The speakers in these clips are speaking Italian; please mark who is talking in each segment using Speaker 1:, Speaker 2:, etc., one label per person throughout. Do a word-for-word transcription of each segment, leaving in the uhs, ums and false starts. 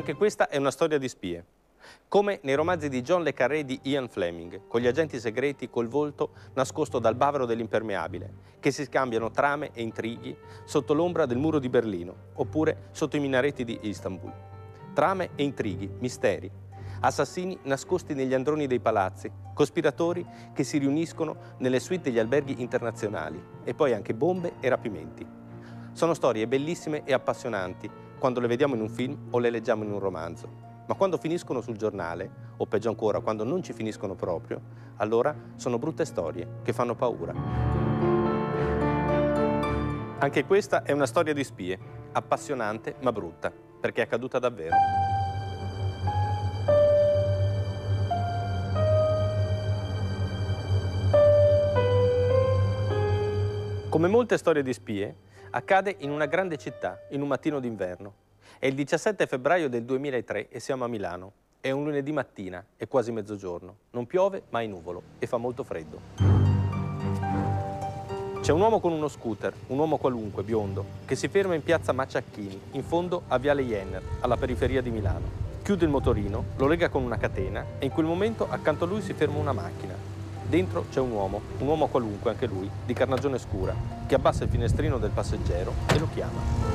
Speaker 1: Anche questa è una storia di spie. Come nei romanzi di John le Carré di Ian Fleming, con gli agenti segreti col volto nascosto dal bavero dell'impermeabile, che si scambiano trame e intrighi sotto l'ombra del muro di Berlino, oppure sotto i minareti di Istanbul. Trame e intrighi, misteri, assassini nascosti negli androni dei palazzi, cospiratori che si riuniscono nelle suite degli alberghi internazionali, e poi anche bombe e rapimenti. Sono storie bellissime e appassionanti quando le vediamo in un film o le leggiamo in un romanzo. Ma quando finiscono sul giornale, o peggio ancora, quando non ci finiscono proprio, allora sono brutte storie che fanno paura. Anche questa è una storia di spie, appassionante ma brutta, perché è accaduta davvero. Come molte storie di spie, accade in una grande città, in un mattino d'inverno. È il diciassette febbraio del duemilatré e siamo a Milano. È un lunedì mattina, è quasi mezzogiorno. Non piove, ma è nuvolo e fa molto freddo. C'è un uomo con uno scooter, un uomo qualunque, biondo, che si ferma in piazza Macciacchini, in fondo a Viale Jenner, alla periferia di Milano. Chiude il motorino, lo lega con una catena e in quel momento accanto a lui si ferma una macchina. Dentro c'è un uomo, un uomo qualunque, anche lui, di carnagione scura, che abbassa il finestrino del passeggero e lo chiama.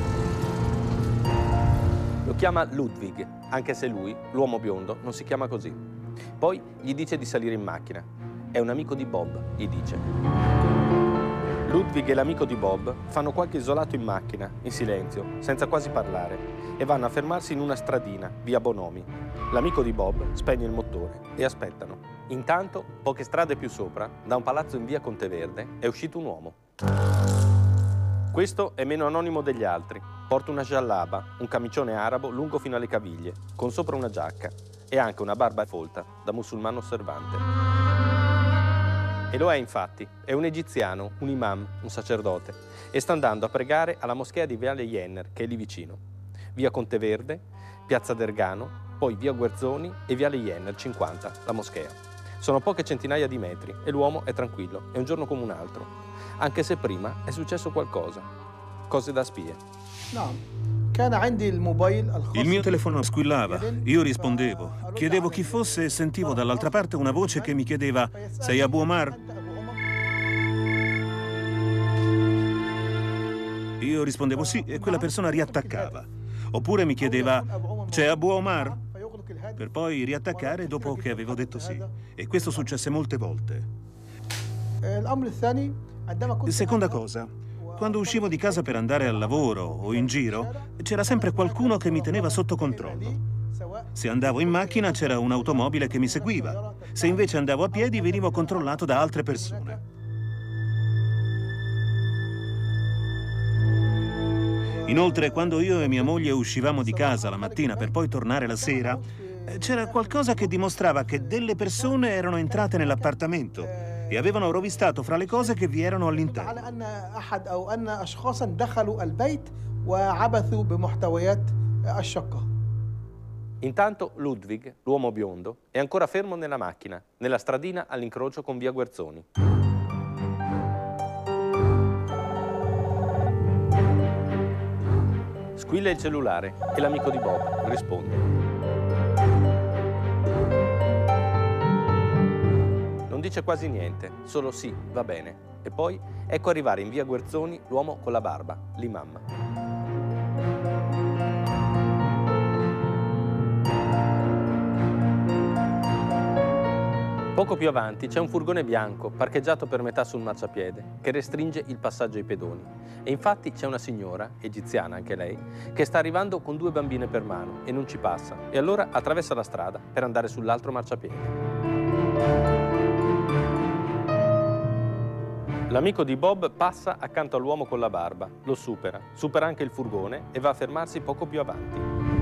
Speaker 1: Lo chiama Ludwig, anche se lui, l'uomo biondo, non si chiama così. Poi gli dice di salire in macchina. È un amico di Bob, gli dice. Ludwig e l'amico di Bob fanno qualche isolato in macchina, in silenzio, senza quasi parlare, e vanno a fermarsi in una stradina, via Bonomi. L'amico di Bob spegne il motore e aspettano. Intanto, poche strade più sopra, da un palazzo in via Conteverde, è uscito un uomo. Questo è meno anonimo degli altri. Porta una giallaba, un camicione arabo lungo fino alle caviglie, con sopra una giacca e anche una barba folta da musulmano osservante. E lo è infatti, è un egiziano, un imam, un sacerdote, e sta andando a pregare alla moschea di Viale Jenner, che è lì vicino. Via Conteverde, piazza Dergano, poi via Guerzoni e Viale Jenner cinquanta, la moschea. Sono poche centinaia di metri e l'uomo è tranquillo, è un giorno come un altro, anche se prima è successo qualcosa. Cose da spie.
Speaker 2: Il mio telefono squillava, io rispondevo, chiedevo chi fosse e sentivo dall'altra parte una voce che mi chiedeva: sei Abu Omar? Io rispondevo sì e quella persona riattaccava. Oppure mi chiedeva: c'è Abu Omar? Per poi riattaccare dopo che avevo detto sì. E questo successe molte volte. Seconda cosa, quando uscivo di casa per andare al lavoro o in giro, c'era sempre qualcuno che mi teneva sotto controllo. Se andavo in macchina c'era un'automobile che mi seguiva. Se invece andavo a piedi venivo controllato da altre persone. Inoltre, quando io e mia moglie uscivamo di casa la mattina per poi tornare la sera, c'era qualcosa che dimostrava che delle persone erano entrate nell'appartamento e avevano rovistato fra le cose che vi erano all'interno.
Speaker 1: Intanto Ludwig, l'uomo biondo, è ancora fermo nella macchina, nella stradina all'incrocio con via Guerzoni. Squilla il cellulare e l'amico di Bob risponde. Non dice quasi niente, solo sì, va bene. E poi ecco arrivare in via Guerzoni l'uomo con la barba, l'imam. Poco più avanti c'è un furgone bianco parcheggiato per metà sul marciapiede che restringe il passaggio ai pedoni. E infatti c'è una signora, egiziana anche lei, che sta arrivando con due bambine per mano e non ci passa. E allora attraversa la strada per andare sull'altro marciapiede. L'amico di Bob passa accanto all'uomo con la barba, lo supera, supera anche il furgone e va a fermarsi poco più avanti.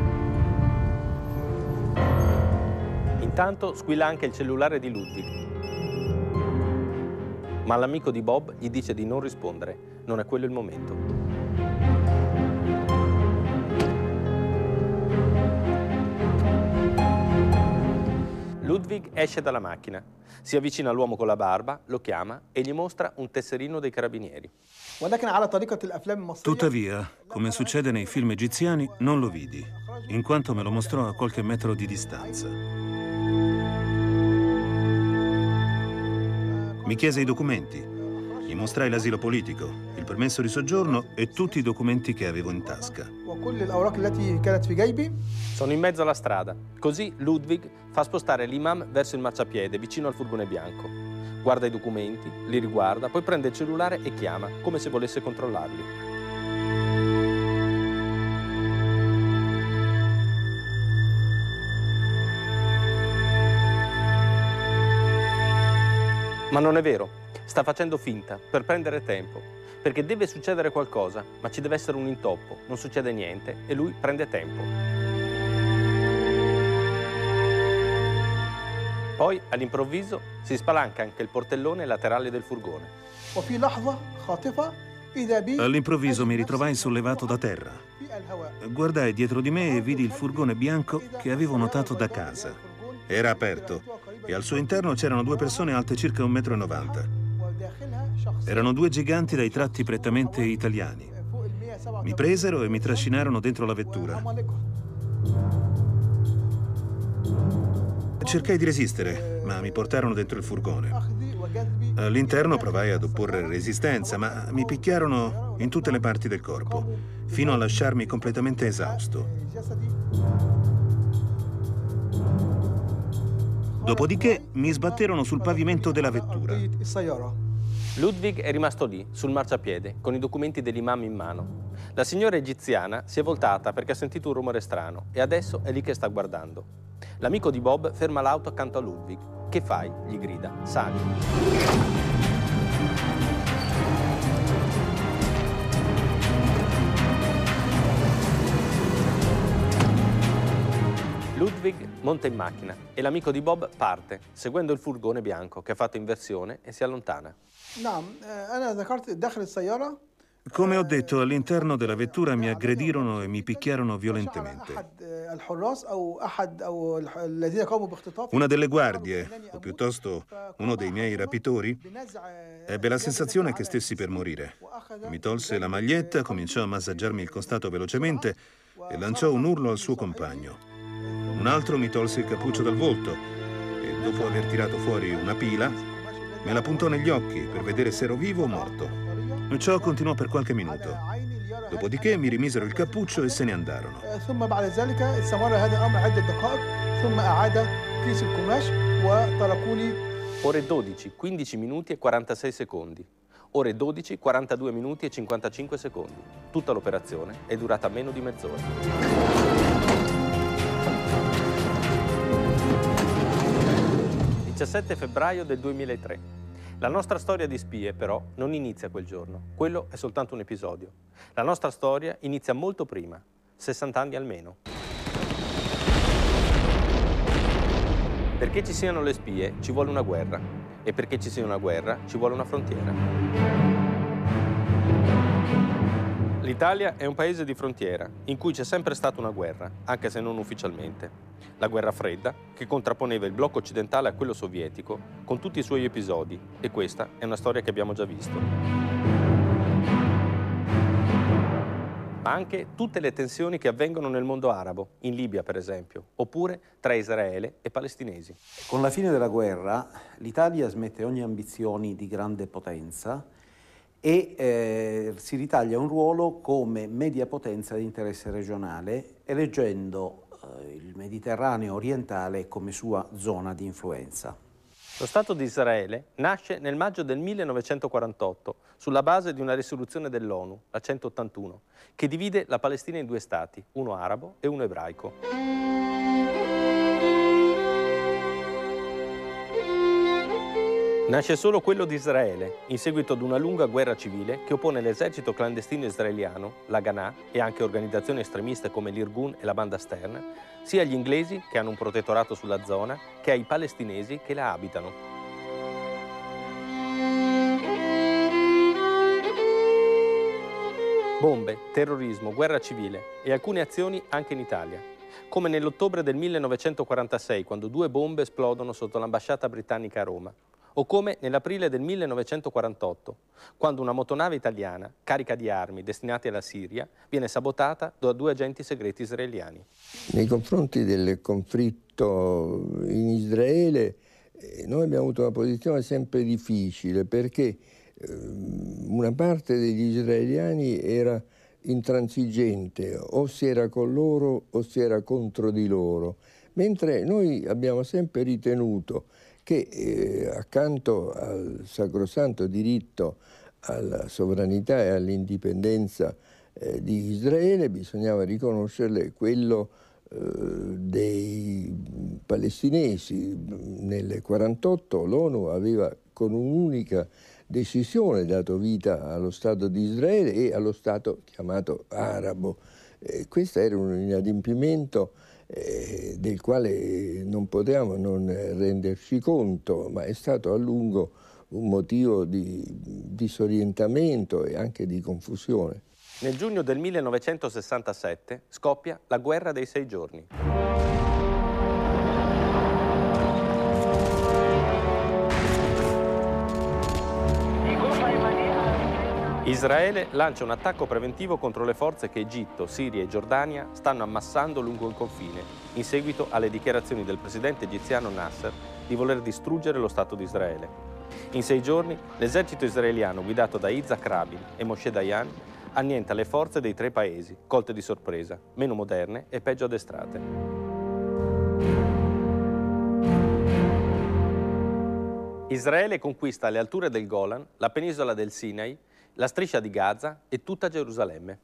Speaker 1: Intanto squilla anche il cellulare di Ludwig. Ma l'amico di Bob gli dice di non rispondere, non è quello il momento. Ludwig esce dalla macchina, si avvicina all'uomo con la barba, lo chiama e gli mostra un tesserino dei carabinieri.
Speaker 2: Tuttavia, come succede nei film egiziani, non lo vidi. in quanto me lo mostrò a qualche metro di distanza. Mi chiese i documenti. Gli mostrai l'asilo politico, il permesso di soggiorno e tutti i documenti che avevo in tasca.
Speaker 1: Sono in mezzo alla strada. Così Ludwig fa spostare l'imam verso il marciapiede, vicino al furgone bianco. Guarda i documenti, li riguarda, poi prende il cellulare e chiama, come se volesse controllarli. Ma non è vero. Sta facendo finta, per prendere tempo, perché deve succedere qualcosa, ma ci deve essere un intoppo, non succede niente e lui prende tempo. Poi, all'improvviso, si spalanca anche il portellone laterale del furgone.
Speaker 2: All'improvviso mi ritrovai sollevato da terra. Guardai dietro di me e vidi il furgone bianco che avevo notato da casa. Era aperto e al suo interno c'erano due persone alte circa un metro e novanta. Erano due giganti dai tratti prettamente italiani. Mi presero e mi trascinarono dentro la vettura. Cercai di resistere, ma mi portarono dentro il furgone. All'interno provai ad opporre resistenza, ma mi picchiarono in tutte le parti del corpo, fino a lasciarmi completamente esausto. Dopodiché mi sbatterono sul pavimento della vettura.
Speaker 1: Ludwig è rimasto lì, sul marciapiede, con i documenti dell'imam in mano. La signora egiziana si è voltata perché ha sentito un rumore strano e adesso è lì che sta guardando. L'amico di Bob ferma l'auto accanto a Ludwig. Che fai? Gli grida. Sali. Ludwig monta in macchina e l'amico di Bob parte, seguendo il furgone bianco che ha fatto inversione e si allontana.
Speaker 2: Come ho detto, all'interno della vettura mi aggredirono e mi picchiarono violentemente. Una delle guardie, o piuttosto uno dei miei rapitori, ebbe la sensazione che stessi per morire. Mi tolse la maglietta, cominciò a massaggiarmi il costato velocemente e lanciò un urlo al suo compagno. Un altro mi tolse il cappuccio dal volto e, dopo aver tirato fuori una pila, me la puntò negli occhi per vedere se ero vivo o morto. Ciò continuò per qualche minuto. Dopodiché mi rimisero il cappuccio e se ne andarono.
Speaker 1: Ore dodici, quindici minuti e quarantasei secondi. Ore dodici, quarantadue minuti e cinquantacinque secondi. Tutta l'operazione è durata meno di mezz'ora. diciassette febbraio del duemilatré. La nostra storia di spie, però, non inizia quel giorno. Quello è soltanto un episodio. La nostra storia inizia molto prima, sessanta anni almeno. Perché ci siano le spie ci vuole una guerra, e perché ci sia una guerra ci vuole una frontiera. L'Italia è un paese di frontiera, in cui c'è sempre stata una guerra, anche se non ufficialmente. La guerra fredda, che contrapponeva il blocco occidentale a quello sovietico, con tutti i suoi episodi, e questa è una storia che abbiamo già visto. Ma anche tutte le tensioni che avvengono nel mondo arabo, in Libia per esempio, oppure tra Israele e palestinesi.
Speaker 3: Con la fine della guerra l'Italia smette ogni ambizione di grande potenza e eh, si ritaglia un ruolo come media potenza di interesse regionale, eleggendo eh, il Mediterraneo orientale come sua zona di influenza.
Speaker 1: Lo Stato di Israele nasce nel maggio del millenovecentoquarantotto sulla base di una risoluzione dell'ONU, la centottantuno, che divide la Palestina in due stati, uno arabo e uno ebraico. Nasce solo quello di Israele, in seguito ad una lunga guerra civile che oppone l'esercito clandestino israeliano, l'Haganah, e anche organizzazioni estremiste come l'Irgun e la Banda Stern, sia agli inglesi, che hanno un protettorato sulla zona, che ai palestinesi che la abitano. Bombe, terrorismo, guerra civile e alcune azioni anche in Italia. Come nell'ottobre del millenovecentoquarantasei, quando due bombe esplodono sotto l'ambasciata britannica a Roma. O come nell'aprile del millenovecentoquarantotto, quando una motonave italiana, carica di armi destinate alla Siria, viene sabotata da due agenti segreti israeliani.
Speaker 4: Nei confronti del conflitto in Israele eh, noi abbiamo avuto una posizione sempre difficile, perché eh, una parte degli israeliani era intransigente, o si era con loro o si era contro di loro, mentre noi abbiamo sempre ritenuto che eh, accanto al sacrosanto diritto alla sovranità e all'indipendenza eh, di Israele bisognava riconoscerle quello eh, dei palestinesi. Nel quarantotto l'ONU aveva con un'unica decisione dato vita allo Stato di Israele e allo Stato chiamato arabo. Eh, questo era un inadempimento Eh, del quale non potevamo non renderci conto, ma è stato a lungo un motivo di disorientamento e anche di confusione.
Speaker 1: Nel giugno del millenovecentosessantasette scoppia la guerra dei sei giorni. Israele lancia un attacco preventivo contro le forze che Egitto, Siria e Giordania stanno ammassando lungo il confine, in seguito alle dichiarazioni del presidente egiziano Nasser di voler distruggere lo Stato di Israele. In sei giorni, l'esercito israeliano guidato da Yitzhak Rabin e Moshe Dayan annienta le forze dei tre paesi, colte di sorpresa, meno moderne e peggio addestrate. Israele conquista le alture del Golan, la penisola del Sinai, la striscia di Gaza e tutta Gerusalemme.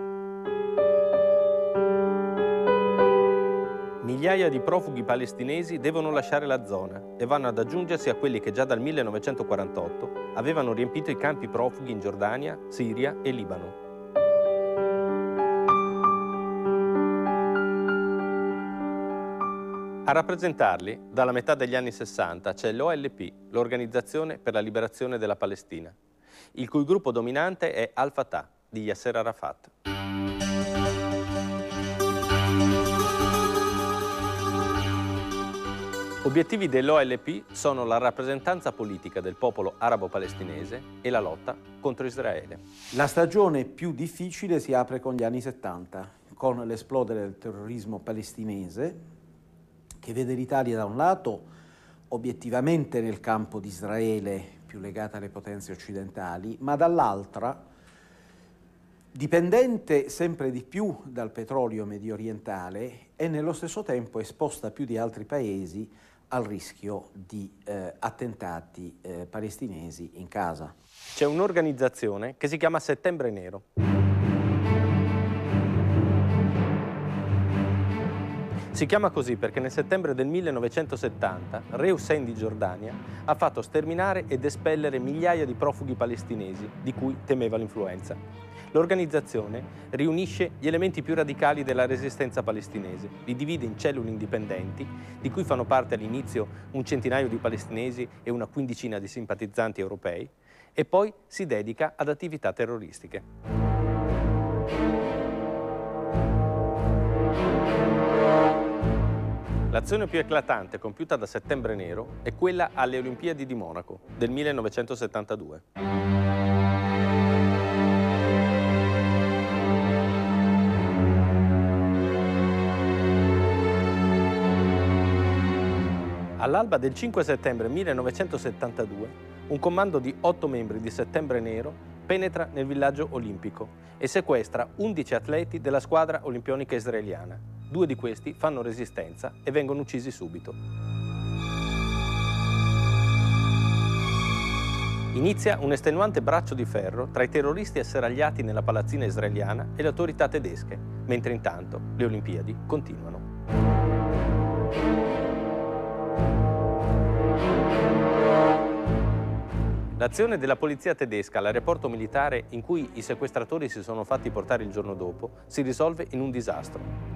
Speaker 1: Migliaia di profughi palestinesi devono lasciare la zona e vanno ad aggiungersi a quelli che già dal millenovecentoquarantotto avevano riempito i campi profughi in Giordania, Siria e Libano. A rappresentarli, dalla metà degli anni sessanta, c'è l'O L P, l'Organizzazione per la Liberazione della Palestina, il cui gruppo dominante è Al-Fatah, di Yasser Arafat. Obiettivi dell'O L P sono la rappresentanza politica del popolo arabo-palestinese e la lotta contro Israele.
Speaker 3: La stagione più difficile si apre con gli anni settanta, con l'esplodere del terrorismo palestinese, che vede l'Italia da un lato obiettivamente nel campo di Israele, più legata alle potenze occidentali, ma dall'altra dipendente sempre di più dal petrolio medio orientale e nello stesso tempo esposta più di altri paesi al rischio di eh, attentati eh, palestinesi in casa.
Speaker 1: C'è un'organizzazione che si chiama Settembre Nero. Si chiama così perché nel settembre del millenovecentosettanta Re Hussein di Giordania ha fatto sterminare ed espellere migliaia di profughi palestinesi di cui temeva l'influenza. L'organizzazione riunisce gli elementi più radicali della resistenza palestinese, li divide in cellule indipendenti, di cui fanno parte all'inizio un centinaio di palestinesi e una quindicina di simpatizzanti europei, e poi si dedica ad attività terroristiche. L'azione più eclatante compiuta da Settembre Nero è quella alle Olimpiadi di Monaco del millenovecentosettantadue. All'alba del cinque settembre millenovecentosettantadue, un comando di otto membri di Settembre Nero penetra nel villaggio olimpico e sequestra undici atleti della squadra olimpionica israeliana. Due di questi fanno resistenza e vengono uccisi subito. Inizia un estenuante braccio di ferro tra i terroristi asserragliati nella palazzina israeliana e le autorità tedesche, mentre intanto le Olimpiadi continuano. L'azione della polizia tedesca all'aeroporto militare in cui i sequestratori si sono fatti portare il giorno dopo si risolve in un disastro.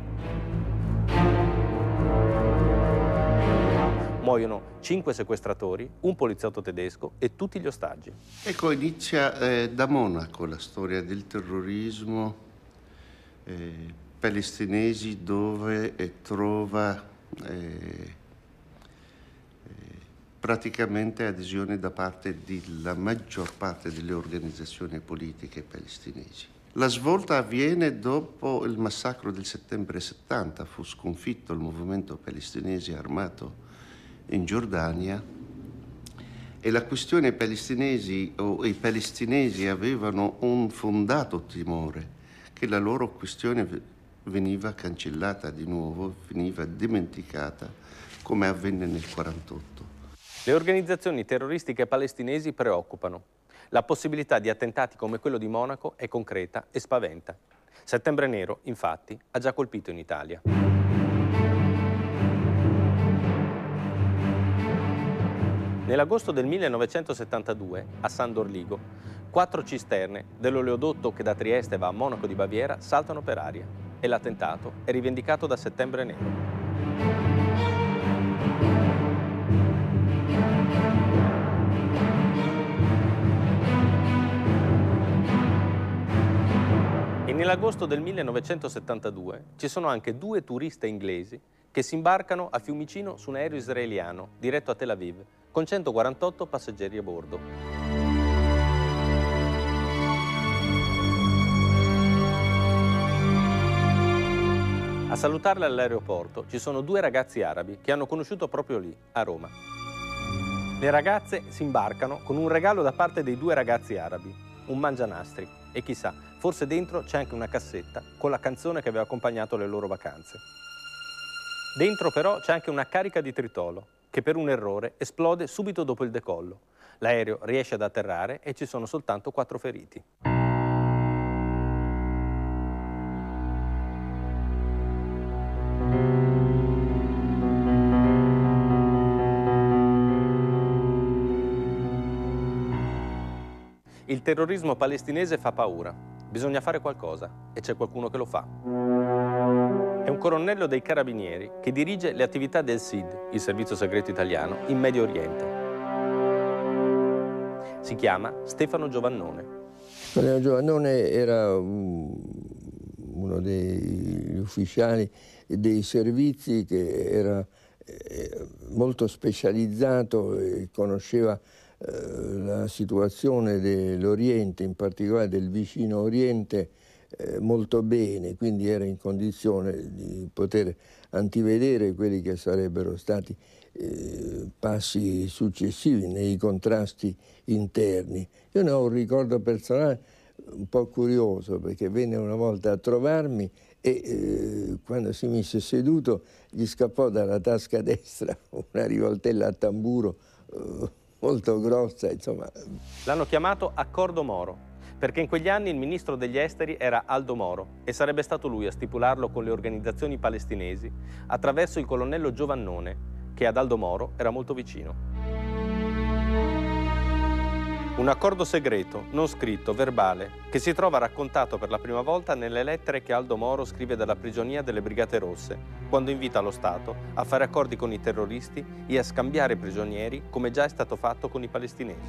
Speaker 1: Muoiono cinque sequestratori, un poliziotto tedesco e tutti gli ostaggi.
Speaker 5: Ecco, inizia eh, da Monaco la storia del terrorismo eh, palestinesi, dove eh, trova eh, eh, praticamente adesione da parte della maggior parte delle organizzazioni politiche palestinesi. La svolta avviene dopo il massacro del settembre settanta, fu sconfitto il movimento palestinese armato in Giordania e la questione palestinesi o i palestinesi avevano un fondato timore che la loro questione veniva cancellata di nuovo, veniva dimenticata come avvenne nel quarantotto.
Speaker 1: Le organizzazioni terroristiche palestinesi preoccupano. La possibilità di attentati come quello di Monaco è concreta e spaventa. Settembre Nero, infatti, ha già colpito in Italia. Nell'agosto del millenovecentosettantadue, a San Dorligo, quattro cisterne dell'oleodotto che da Trieste va a Monaco di Baviera saltano per aria e l'attentato è rivendicato da Settembre Nero. E nell'agosto del millenovecentosettantadue ci sono anche due turiste inglesi che si imbarcano a Fiumicino su un aereo israeliano diretto a Tel Aviv con centoquarantotto passeggeri a bordo. A salutarli all'aeroporto ci sono due ragazzi arabi che hanno conosciuto proprio lì, a Roma. Le ragazze si imbarcano con un regalo da parte dei due ragazzi arabi, un mangianastri, e chissà, forse dentro c'è anche una cassetta con la canzone che aveva accompagnato le loro vacanze. Dentro però c'è anche una carica di tritolo, che per un errore esplode subito dopo il decollo. L'aereo riesce ad atterrare e ci sono soltanto quattro feriti. Il terrorismo palestinese fa paura. Bisogna fare qualcosa e c'è qualcuno che lo fa. È un colonnello dei carabinieri che dirige le attività del S I D, il servizio segreto italiano, in Medio Oriente. Si chiama Stefano Giovannone.
Speaker 4: Stefano Giovannone era uno degli ufficiali dei servizi che era molto specializzato e conosceva la situazione dell'Oriente, in particolare del vicino Oriente, eh, molto bene, quindi era in condizione di poter antivedere quelli che sarebbero stati eh, passi successivi nei contrasti interni. Io ne ho un ricordo personale un po' curioso, perché venne una volta a trovarmi e eh, quando si mise seduto gli scappò dalla tasca destra una rivoltella a tamburo eh, molto grossa, insomma.
Speaker 1: L'hanno chiamato Accordo Moro, perché in quegli anni il ministro degli esteri era Aldo Moro e sarebbe stato lui a stipularlo con le organizzazioni palestinesi attraverso il colonnello Giovannone, che ad Aldo Moro era molto vicino. Un accordo segreto, non scritto, verbale, che si trova raccontato per la prima volta nelle lettere che Aldo Moro scrive dalla prigionia delle Brigate Rosse, quando invita lo Stato a fare accordi con i terroristi e a scambiare prigionieri, come già è stato fatto con i palestinesi.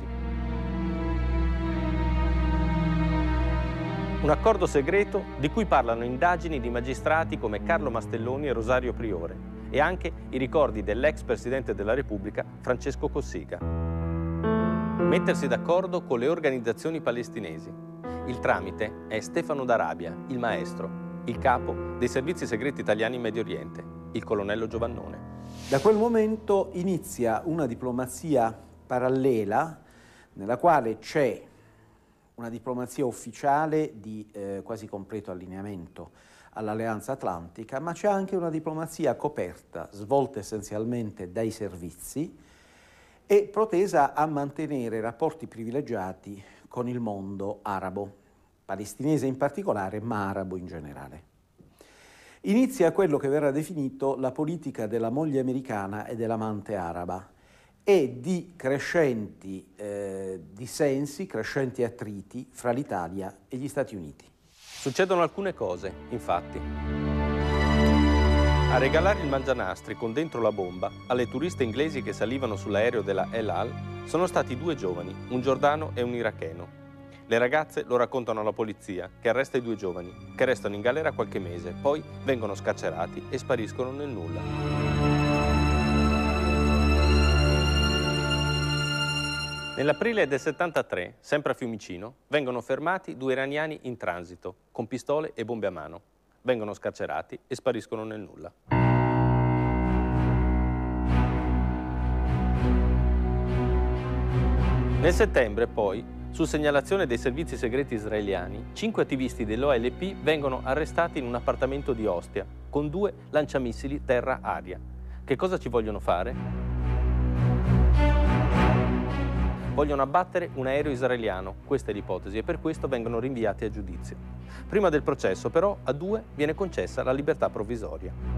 Speaker 1: Un accordo segreto di cui parlano indagini di magistrati come Carlo Mastelloni e Rosario Priore e anche i ricordi dell'ex Presidente della Repubblica Francesco Cossiga. Mettersi d'accordo con le organizzazioni palestinesi. Il tramite è Stefano d'Arabia, il maestro, il capo dei servizi segreti italiani in Medio Oriente, il colonnello Giovannone.
Speaker 3: Da quel momento inizia una diplomazia parallela nella quale c'è una diplomazia ufficiale di eh, quasi completo allineamento all'Alleanza Atlantica, ma c'è anche una diplomazia coperta, svolta essenzialmente dai servizi, e protesa a mantenere rapporti privilegiati con il mondo arabo, palestinese in particolare, ma arabo in generale. Inizia quello che verrà definito la politica della moglie americana e dell'amante araba e di crescenti eh, dissensi, crescenti attriti fra l'Italia e gli Stati Uniti.
Speaker 1: Succedono alcune cose, infatti. A regalare il mangianastri con dentro la bomba alle turiste inglesi che salivano sull'aereo della El Al sono stati due giovani, un giordano e un iracheno. Le ragazze lo raccontano alla polizia, che arresta i due giovani, che restano in galera qualche mese, poi vengono scarcerati e spariscono nel nulla. Nell'aprile del settantatré, sempre a Fiumicino, vengono fermati due iraniani in transito, con pistole e bombe a mano. Vengono scarcerati e spariscono nel nulla. Nel settembre, poi, su segnalazione dei servizi segreti israeliani, cinque attivisti dell'O L P vengono arrestati in un appartamento di Ostia, con due lanciamissili terra-aria. Che cosa ci vogliono fare? Vogliono abbattere un aereo israeliano, questa è l'ipotesi, e per questo vengono rinviati a giudizio. Prima del processo, però, a due viene concessa la libertà provvisoria.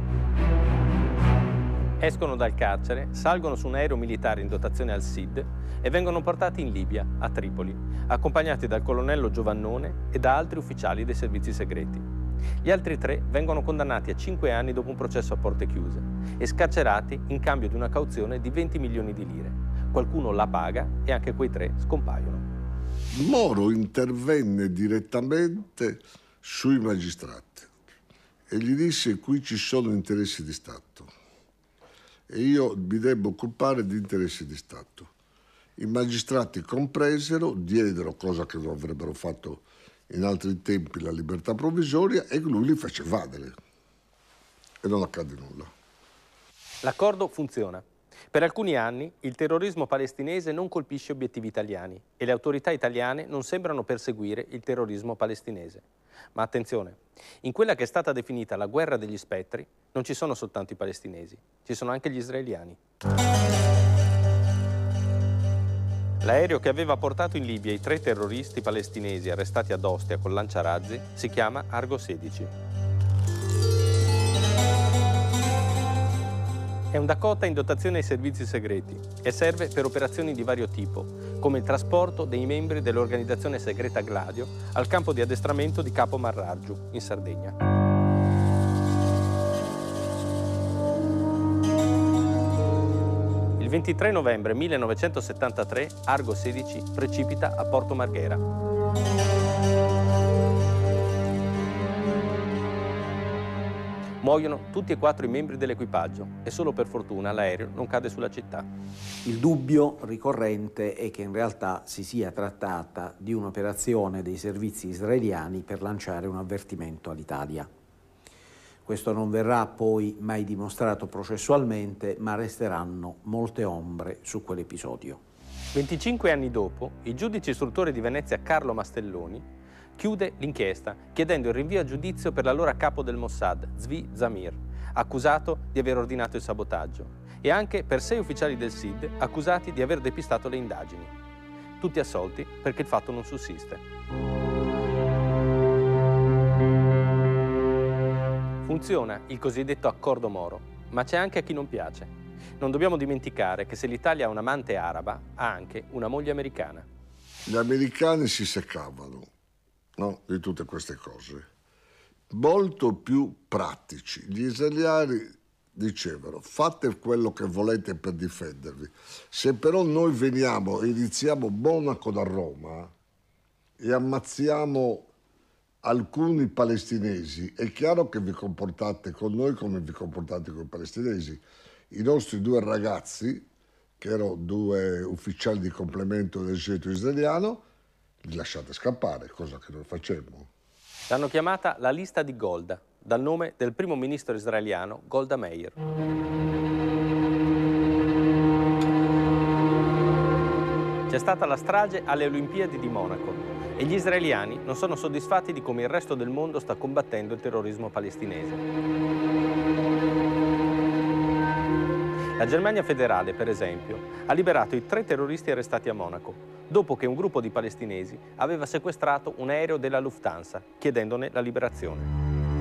Speaker 1: Escono dal carcere, salgono su un aereo militare in dotazione al S I D e vengono portati in Libia, a Tripoli, accompagnati dal colonnello Giovannone e da altri ufficiali dei servizi segreti. Gli altri tre vengono condannati a cinque anni dopo un processo a porte chiuse e scarcerati in cambio di una cauzione di venti milioni di lire. Qualcuno la paga e anche quei tre scompaiono.
Speaker 6: Moro intervenne direttamente sui magistrati e gli disse: qui ci sono interessi di Stato e io mi devo occupare di interessi di Stato. I magistrati compresero, diedero, cosa che non avrebbero fatto in altri tempi, la libertà provvisoria, e lui li fece evadere. E non accadde nulla.
Speaker 1: L'accordo funziona. Per alcuni anni il terrorismo palestinese non colpisce obiettivi italiani e le autorità italiane non sembrano perseguire il terrorismo palestinese. Ma attenzione, in quella che è stata definita la guerra degli spettri non ci sono soltanto i palestinesi, ci sono anche gli israeliani. L'aereo che aveva portato in Libia i tre terroristi palestinesi arrestati ad Ostia con lanciarazzi si chiama Argo sedici. È un Dakota in dotazione ai servizi segreti e serve per operazioni di vario tipo, come il trasporto dei membri dell'organizzazione segreta Gladio al campo di addestramento di Capo Marraggiu, in Sardegna. Il ventitré novembre millenovecentosettantatré Argo sedici precipita a Porto Marghera. Muoiono tutti e quattro i membri dell'equipaggio e solo per fortuna l'aereo non cade sulla città.
Speaker 3: Il dubbio ricorrente è che in realtà si sia trattata di un'operazione dei servizi israeliani per lanciare un avvertimento all'Italia. Questo non verrà poi mai dimostrato processualmente, ma resteranno molte ombre su quell'episodio.
Speaker 1: venticinque anni dopo, il giudice istruttore di Venezia Carlo Mastelloni chiude l'inchiesta chiedendo il rinvio a giudizio per l'allora capo del Mossad, Zvi Zamir, accusato di aver ordinato il sabotaggio, e anche per sei ufficiali del S I D accusati di aver depistato le indagini. Tutti assolti perché il fatto non sussiste. Funziona il cosiddetto accordo Moro, ma c'è anche a chi non piace. Non dobbiamo dimenticare che se l'Italia ha un'amante araba, ha anche una moglie americana.
Speaker 6: Gli americani si seccavano, no, di tutte queste cose, molto più pratici. Gli israeliani dicevano: fate quello che volete per difendervi. Se però noi veniamo e iniziamo Monaco da Roma e ammazziamo alcuni palestinesi, è chiaro che vi comportate con noi come vi comportate con i palestinesi. I nostri due ragazzi, che erano due ufficiali di complemento dell'esercito israeliano, li lasciate scappare, cosa che noi facemmo.
Speaker 1: L'hanno chiamata la lista di Golda, dal nome del primo ministro israeliano Golda Meir. C'è stata la strage alle Olimpiadi di Monaco e gli israeliani non sono soddisfatti di come il resto del mondo sta combattendo il terrorismo palestinese. La Germania federale, per esempio, ha liberato i tre terroristi arrestati a Monaco, dopo che un gruppo di palestinesi aveva sequestrato un aereo della Lufthansa, chiedendone la liberazione.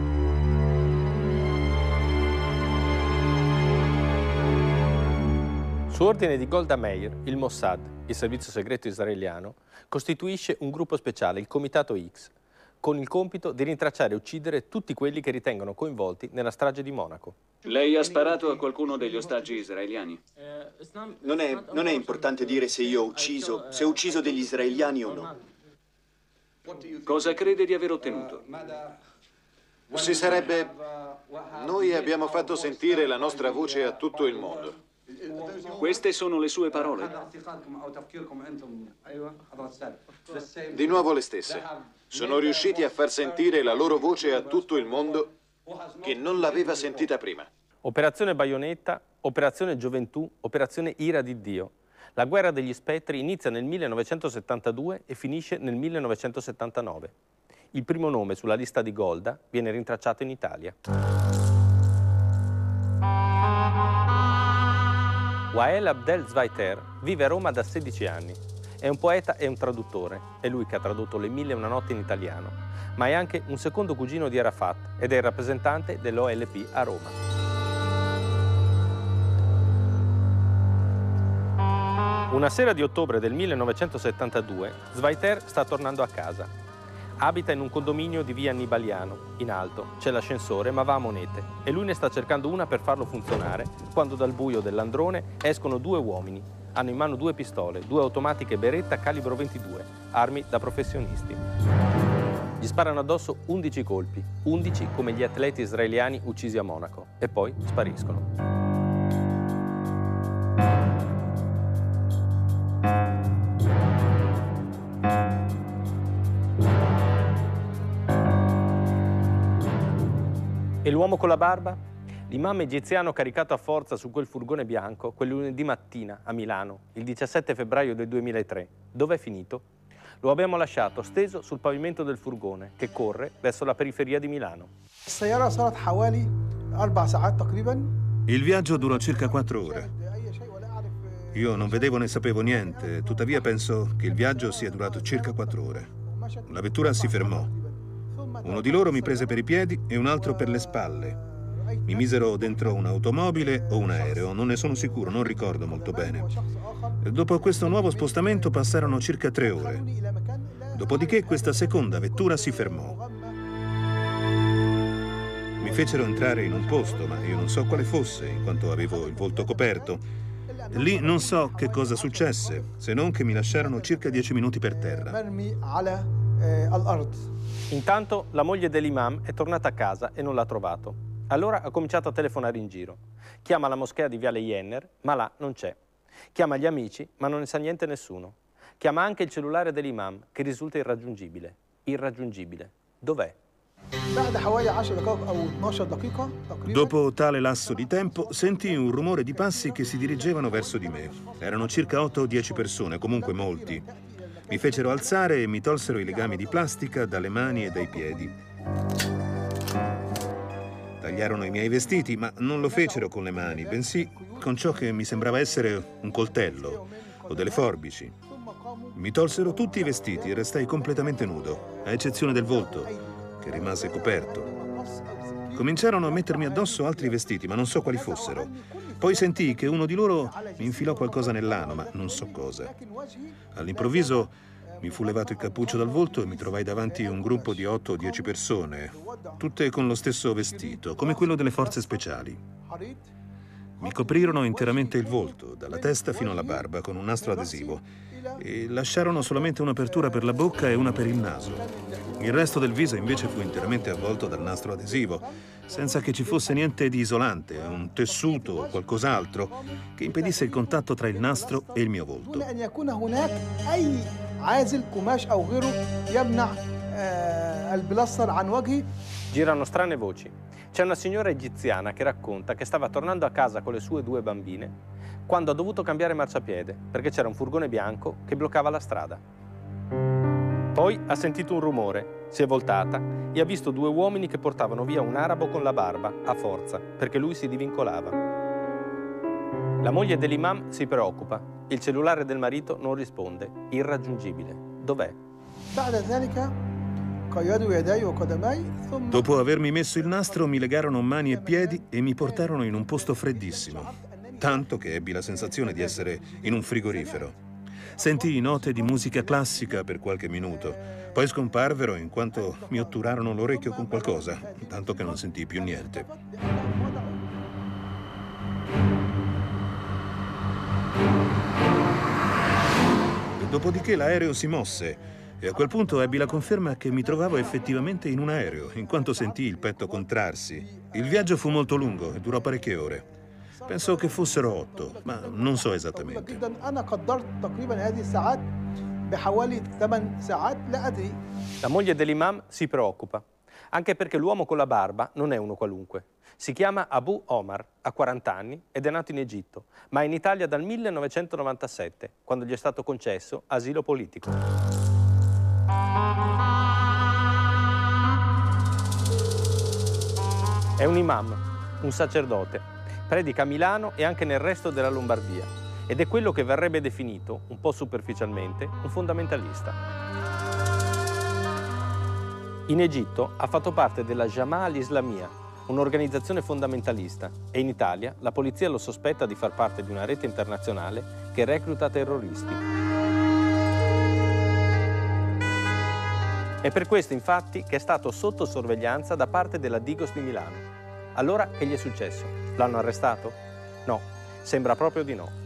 Speaker 1: Su ordine di Golda Meir, il Mossad, il servizio segreto israeliano, costituisce un gruppo speciale, il Comitato X, con il compito di rintracciare e uccidere tutti quelli che ritengono coinvolti nella strage di Monaco.
Speaker 7: Lei ha sparato a qualcuno degli ostaggi israeliani?
Speaker 8: Non è, non è importante dire se io ho ucciso, se ho ucciso degli israeliani o no.
Speaker 7: Cosa crede di aver ottenuto?
Speaker 8: Si sarebbe... Noi abbiamo fatto sentire la nostra voce a tutto il mondo.
Speaker 7: Queste sono le sue parole.
Speaker 9: Di nuovo le stesse. Sono riusciti a far sentire la loro voce a tutto il mondo che non l'aveva sentita prima.
Speaker 1: Operazione Baionetta, Operazione Gioventù, Operazione Ira di Dio. La guerra degli spettri inizia nel millenovecentosettantadue e finisce nel millenovecentosettantanove. Il primo nome sulla lista di Golda viene rintracciato in Italia. Wael Abdel Zweiter vive a Roma da sedici anni. È un poeta e un traduttore. È lui che ha tradotto Le Mille e una notte in italiano. Ma è anche un secondo cugino di Arafat ed è il rappresentante dell'O L P a Roma. Una sera di ottobre del millenovecentosettantadue, Zweiter sta tornando a casa. Abita in un condominio di via Annibaliano, in alto. C'è l'ascensore, ma va a monete. E lui ne sta cercando una per farlo funzionare, quando dal buio dell'androne escono due uomini. Hanno in mano due pistole, due automatiche Beretta calibro ventidue, armi da professionisti. Gli sparano addosso undici colpi, undici come gli atleti israeliani uccisi a Monaco, e poi spariscono. E l'uomo con la barba? L'imam egiziano caricato a forza su quel furgone bianco quel lunedì mattina a Milano, il diciassette febbraio del duemilatré. Dov'è finito? Lo abbiamo lasciato steso sul pavimento del furgone che corre verso la periferia di Milano.
Speaker 2: Il viaggio durò circa quattro ore. Io non vedevo né sapevo niente, tuttavia penso che il viaggio sia durato circa quattro ore. La vettura si fermò. Uno di loro mi prese per i piedi e un altro per le spalle. Mi misero dentro un'automobile o un aereo, non ne sono sicuro, non ricordo molto bene. Dopo questo nuovo spostamento passarono circa tre ore. Dopodiché questa seconda vettura si fermò. Mi fecero entrare in un posto, ma io non so quale fosse, in quanto avevo il volto coperto. Lì non so che cosa successe, se non che mi lasciarono circa dieci minuti per terra.
Speaker 1: Intanto la moglie dell'imam è tornata a casa e non l'ha trovato. Allora ha cominciato a telefonare in giro. Chiama la moschea di Viale Jenner, ma là non c'è. Chiama gli amici, ma non ne sa niente nessuno. Chiama anche il cellulare dell'imam, che risulta irraggiungibile. Irraggiungibile. Dov'è?
Speaker 2: Dopo tale lasso di tempo sentii un rumore di passi che si dirigevano verso di me. Erano circa otto o dieci persone, comunque molti. Mi fecero alzare e mi tolsero i legami di plastica dalle mani e dai piedi. Tagliarono i miei vestiti, ma non lo fecero con le mani, bensì con ciò che mi sembrava essere un coltello o delle forbici. Mi tolsero tutti i vestiti e restai completamente nudo, a eccezione del volto, che rimase coperto. Cominciarono a mettermi addosso altri vestiti, ma non so quali fossero. Poi sentii che uno di loro mi infilò qualcosa nell'ano, ma non so cosa. All'improvviso mi fu levato il cappuccio dal volto e mi trovai davanti a un gruppo di otto o dieci persone, tutte con lo stesso vestito, come quello delle forze speciali. Mi coprirono interamente il volto, dalla testa fino alla barba, con un nastro adesivo, e lasciarono solamente un'apertura per la bocca e una per il naso. Il resto del viso invece fu interamente avvolto dal nastro adesivo, senza che ci fosse niente di isolante, un tessuto o qualcos'altro che impedisse il contatto tra il nastro e il mio volto.
Speaker 1: Girano strane voci. C'è una signora egiziana che racconta che stava tornando a casa con le sue due bambine quando ha dovuto cambiare marciapiede perché c'era un furgone bianco che bloccava la strada. Poi ha sentito un rumore, si è voltata e ha visto due uomini che portavano via un arabo con la barba, a forza, perché lui si divincolava. La moglie dell'imam si preoccupa. Il cellulare del marito non risponde. Irraggiungibile. Dov'è?
Speaker 2: Dopo avermi messo il nastro, mi legarono mani e piedi e mi portarono in un posto freddissimo, tanto che ebbi la sensazione di essere in un frigorifero. Sentii note di musica classica per qualche minuto, poi scomparvero in quanto mi otturarono l'orecchio con qualcosa, tanto che non sentii più niente. E dopodiché l'aereo si mosse e a quel punto ebbi la conferma che mi trovavo effettivamente in un aereo, in quanto sentii il petto contrarsi. Il viaggio fu molto lungo e durò parecchie ore. Penso che fossero otto, ma non so esattamente.
Speaker 1: La moglie dell'imam si preoccupa, anche perché l'uomo con la barba non è uno qualunque. Si chiama Abu Omar, ha quaranta anni ed è nato in Egitto, ma è in Italia dal millenovecentonovantasette, quando gli è stato concesso asilo politico. È un imam, un sacerdote. Predica a Milano e anche nel resto della Lombardia ed è quello che verrebbe definito, un po' superficialmente, un fondamentalista. In Egitto ha fatto parte della Jama'a al-Islamiyya, un'organizzazione fondamentalista, e in Italia la polizia lo sospetta di far parte di una rete internazionale che recluta terroristi. È per questo, infatti, che è stato sotto sorveglianza da parte della Digos di Milano. Allora, che gli è successo? L'hanno arrestato? No, sembra proprio di no.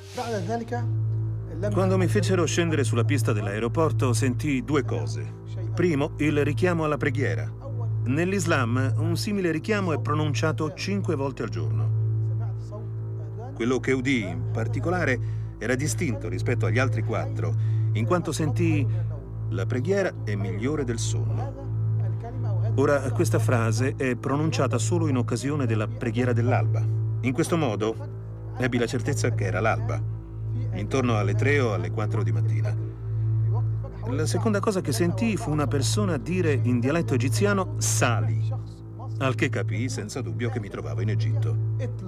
Speaker 2: Quando mi fecero scendere sulla pista dell'aeroporto sentii due cose. Primo, il richiamo alla preghiera. Nell'Islam un simile richiamo è pronunciato cinque volte al giorno. Quello che udii in particolare era distinto rispetto agli altri quattro, in quanto sentii la preghiera è migliore del sonno. Ora, questa frase è pronunciata solo in occasione della preghiera dell'alba. In questo modo ebbi la certezza che era l'alba, intorno alle tre o alle quattro di mattina. La seconda cosa che sentii fu una persona dire in dialetto egiziano "sali", al che capii senza dubbio che mi trovavo in Egitto.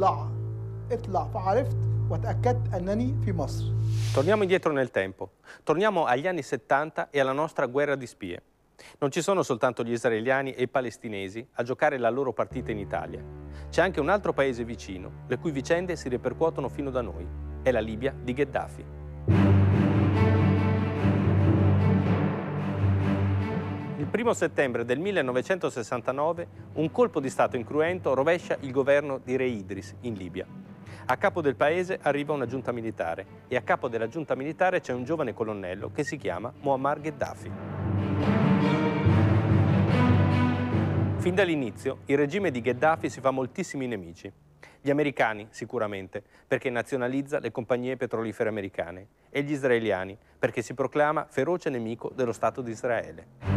Speaker 1: Torniamo indietro nel tempo. Torniamo agli anni settanta e alla nostra guerra di spie. Non ci sono soltanto gli israeliani e i palestinesi a giocare la loro partita in Italia. C'è anche un altro paese vicino, le cui vicende si ripercuotono fino da noi. È la Libia di Gheddafi. Il primo settembre del millenovecentosessantanove un colpo di Stato incruento rovescia il governo di Re Idris in Libia. A capo del paese arriva una giunta militare e a capo della giunta militare c'è un giovane colonnello che si chiama Muammar Gheddafi. Fin dall'inizio il regime di Gheddafi si fa moltissimi nemici. Gli americani sicuramente, perché nazionalizza le compagnie petrolifere americane, e gli israeliani, perché si proclama feroce nemico dello Stato di Israele.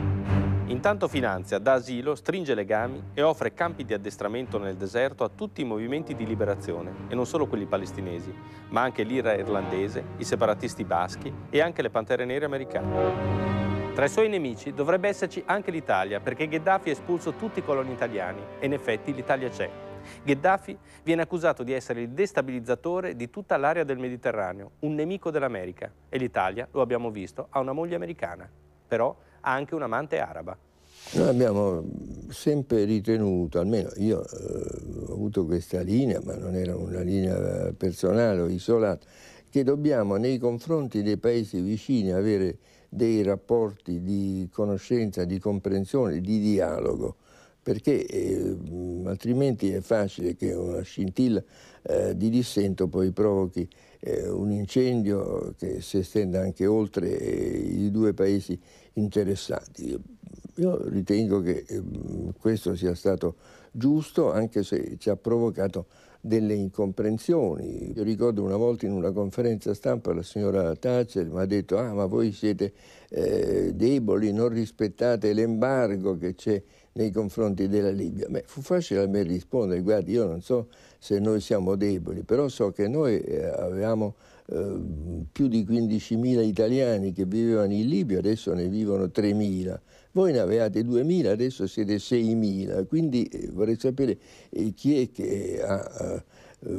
Speaker 1: Intanto finanzia, dà asilo, stringe legami e offre campi di addestramento nel deserto a tutti i movimenti di liberazione, e non solo quelli palestinesi, ma anche l'I R A irlandese, i separatisti baschi e anche le Pantere Nere americane. Tra i suoi nemici dovrebbe esserci anche l'Italia, perché Gheddafi ha espulso tutti i coloni italiani, e in effetti l'Italia c'è. Gheddafi viene accusato di essere il destabilizzatore di tutta l'area del Mediterraneo, un nemico dell'America, e l'Italia, lo abbiamo visto, ha una moglie americana, però ha anche un'amante araba.
Speaker 4: Noi abbiamo sempre ritenuto, almeno io eh, ho avuto questa linea, ma non era una linea personale o isolata, che dobbiamo nei confronti dei paesi vicini avere dei rapporti di conoscenza, di comprensione, di dialogo, perché eh, altrimenti è facile che una scintilla eh, di dissento poi provochi eh, un incendio che si estenda anche oltre eh, i due paesi interessati. Io, io ritengo che eh, questo sia stato giusto, anche se ci ha provocato delle incomprensioni. Io ricordo una volta in una conferenza stampa la signora Thatcher mi ha detto: ah, ma voi siete eh, deboli, non rispettate l'embargo che c'è nei confronti della Libia. Beh, fu facile a me rispondere: guardi, io non so se noi siamo deboli, però so che noi eh, avevamo eh, più di quindicimila italiani che vivevano in Libia, adesso ne vivono tremila. Voi ne avevate duemila, adesso siete seimila, quindi eh, vorrei sapere eh, chi è che ha, eh,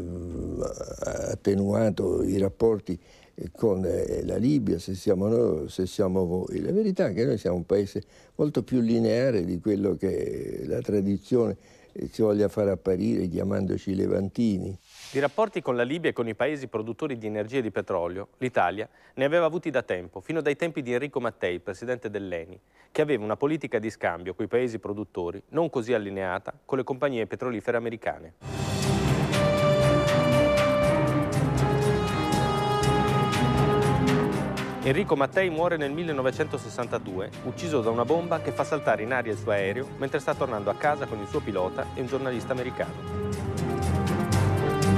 Speaker 4: ha attenuato i rapporti con eh, la Libia, se siamo noi o se siamo voi. La verità è che noi siamo un paese molto più lineare di quello che la tradizione eh, ci voglia far apparire chiamandoci levantini.
Speaker 1: Di rapporti con la Libia e con i paesi produttori di energia e di petrolio, l'Italia ne aveva avuti da tempo, fino dai tempi di Enrico Mattei, presidente dell'Eni, che aveva una politica di scambio coi paesi produttori non così allineata con le compagnie petrolifere americane. Enrico Mattei muore nel millenovecentosessantadue, ucciso da una bomba che fa saltare in aria il suo aereo mentre sta tornando a casa con il suo pilota e un giornalista americano.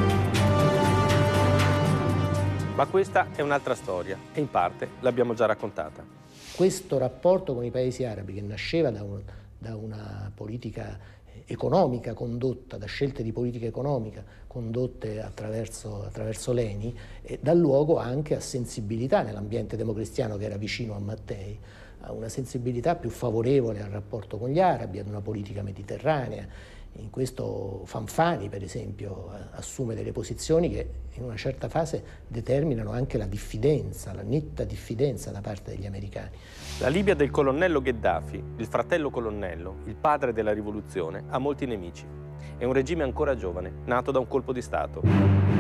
Speaker 1: Ma questa è un'altra storia e in parte l'abbiamo già raccontata.
Speaker 10: Questo rapporto con i paesi arabi, che nasceva da, un, da una politica economica condotta, da scelte di politica economica condotte attraverso, attraverso l'E N I, e dà luogo anche a sensibilità nell'ambiente democristiano che era vicino a Mattei, a una sensibilità più favorevole al rapporto con gli arabi, ad una politica mediterranea. In questo Fanfani, per esempio, assume delle posizioni che in una certa fase determinano anche la diffidenza, la netta diffidenza da parte degli americani.
Speaker 1: La Libia del colonnello Gheddafi, il fratello colonnello, il padre della rivoluzione, ha molti nemici. È un regime ancora giovane, nato da un colpo di Stato.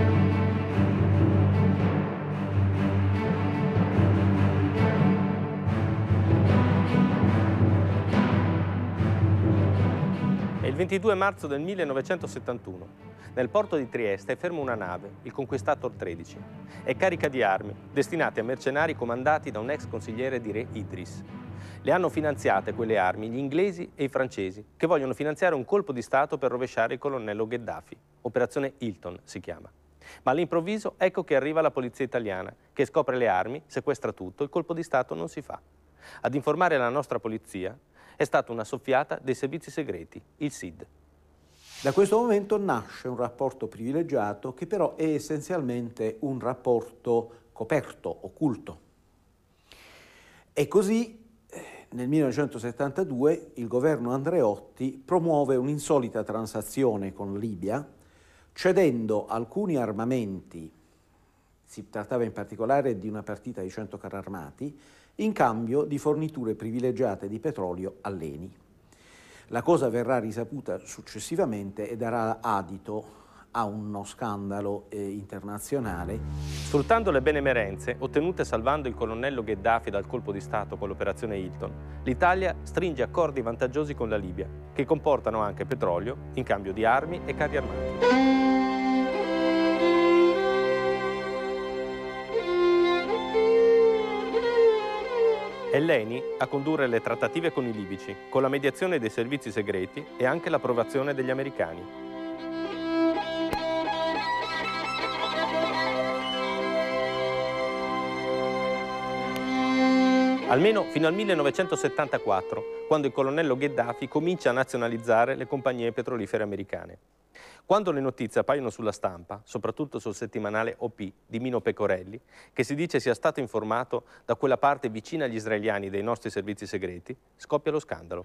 Speaker 1: Il ventidue marzo del millenovecentosettantuno, nel porto di Trieste è ferma una nave, il Conquistator tredici. È carica di armi, destinate a mercenari comandati da un ex consigliere di re Idris. Le hanno finanziate quelle armi gli inglesi e i francesi, che vogliono finanziare un colpo di Stato per rovesciare il colonnello Gheddafi. Operazione Hilton si chiama. Ma all'improvviso ecco che arriva la polizia italiana, che scopre le armi, sequestra tutto, il colpo di Stato non si fa. Ad informare la nostra polizia è stata una soffiata dei servizi segreti, il S I D.
Speaker 3: Da questo momento nasce un rapporto privilegiato che però è essenzialmente un rapporto coperto, occulto. E così nel millenovecentosettantadue il governo Andreotti promuove un'insolita transazione con la Libia, cedendo alcuni armamenti, si trattava in particolare di una partita di cento carri armati, in cambio di forniture privilegiate di petrolio all'E N I. La cosa verrà risaputa successivamente e darà adito a uno scandalo eh, internazionale.
Speaker 1: Sfruttando le benemerenze ottenute salvando il colonnello Gheddafi dal colpo di Stato con l'operazione Hilton, l'Italia stringe accordi vantaggiosi con la Libia, che comportano anche petrolio in cambio di armi e carri armati. È l'E N I a condurre le trattative con i libici, con la mediazione dei servizi segreti e anche l'approvazione degli americani. Almeno fino al millenovecentosettantaquattro, quando il colonnello Gheddafi comincia a nazionalizzare le compagnie petrolifere americane. Quando le notizie appaiono sulla stampa, soprattutto sul settimanale O P di Mino Pecorelli, che si dice sia stato informato da quella parte vicina agli israeliani dei nostri servizi segreti, scoppia lo scandalo.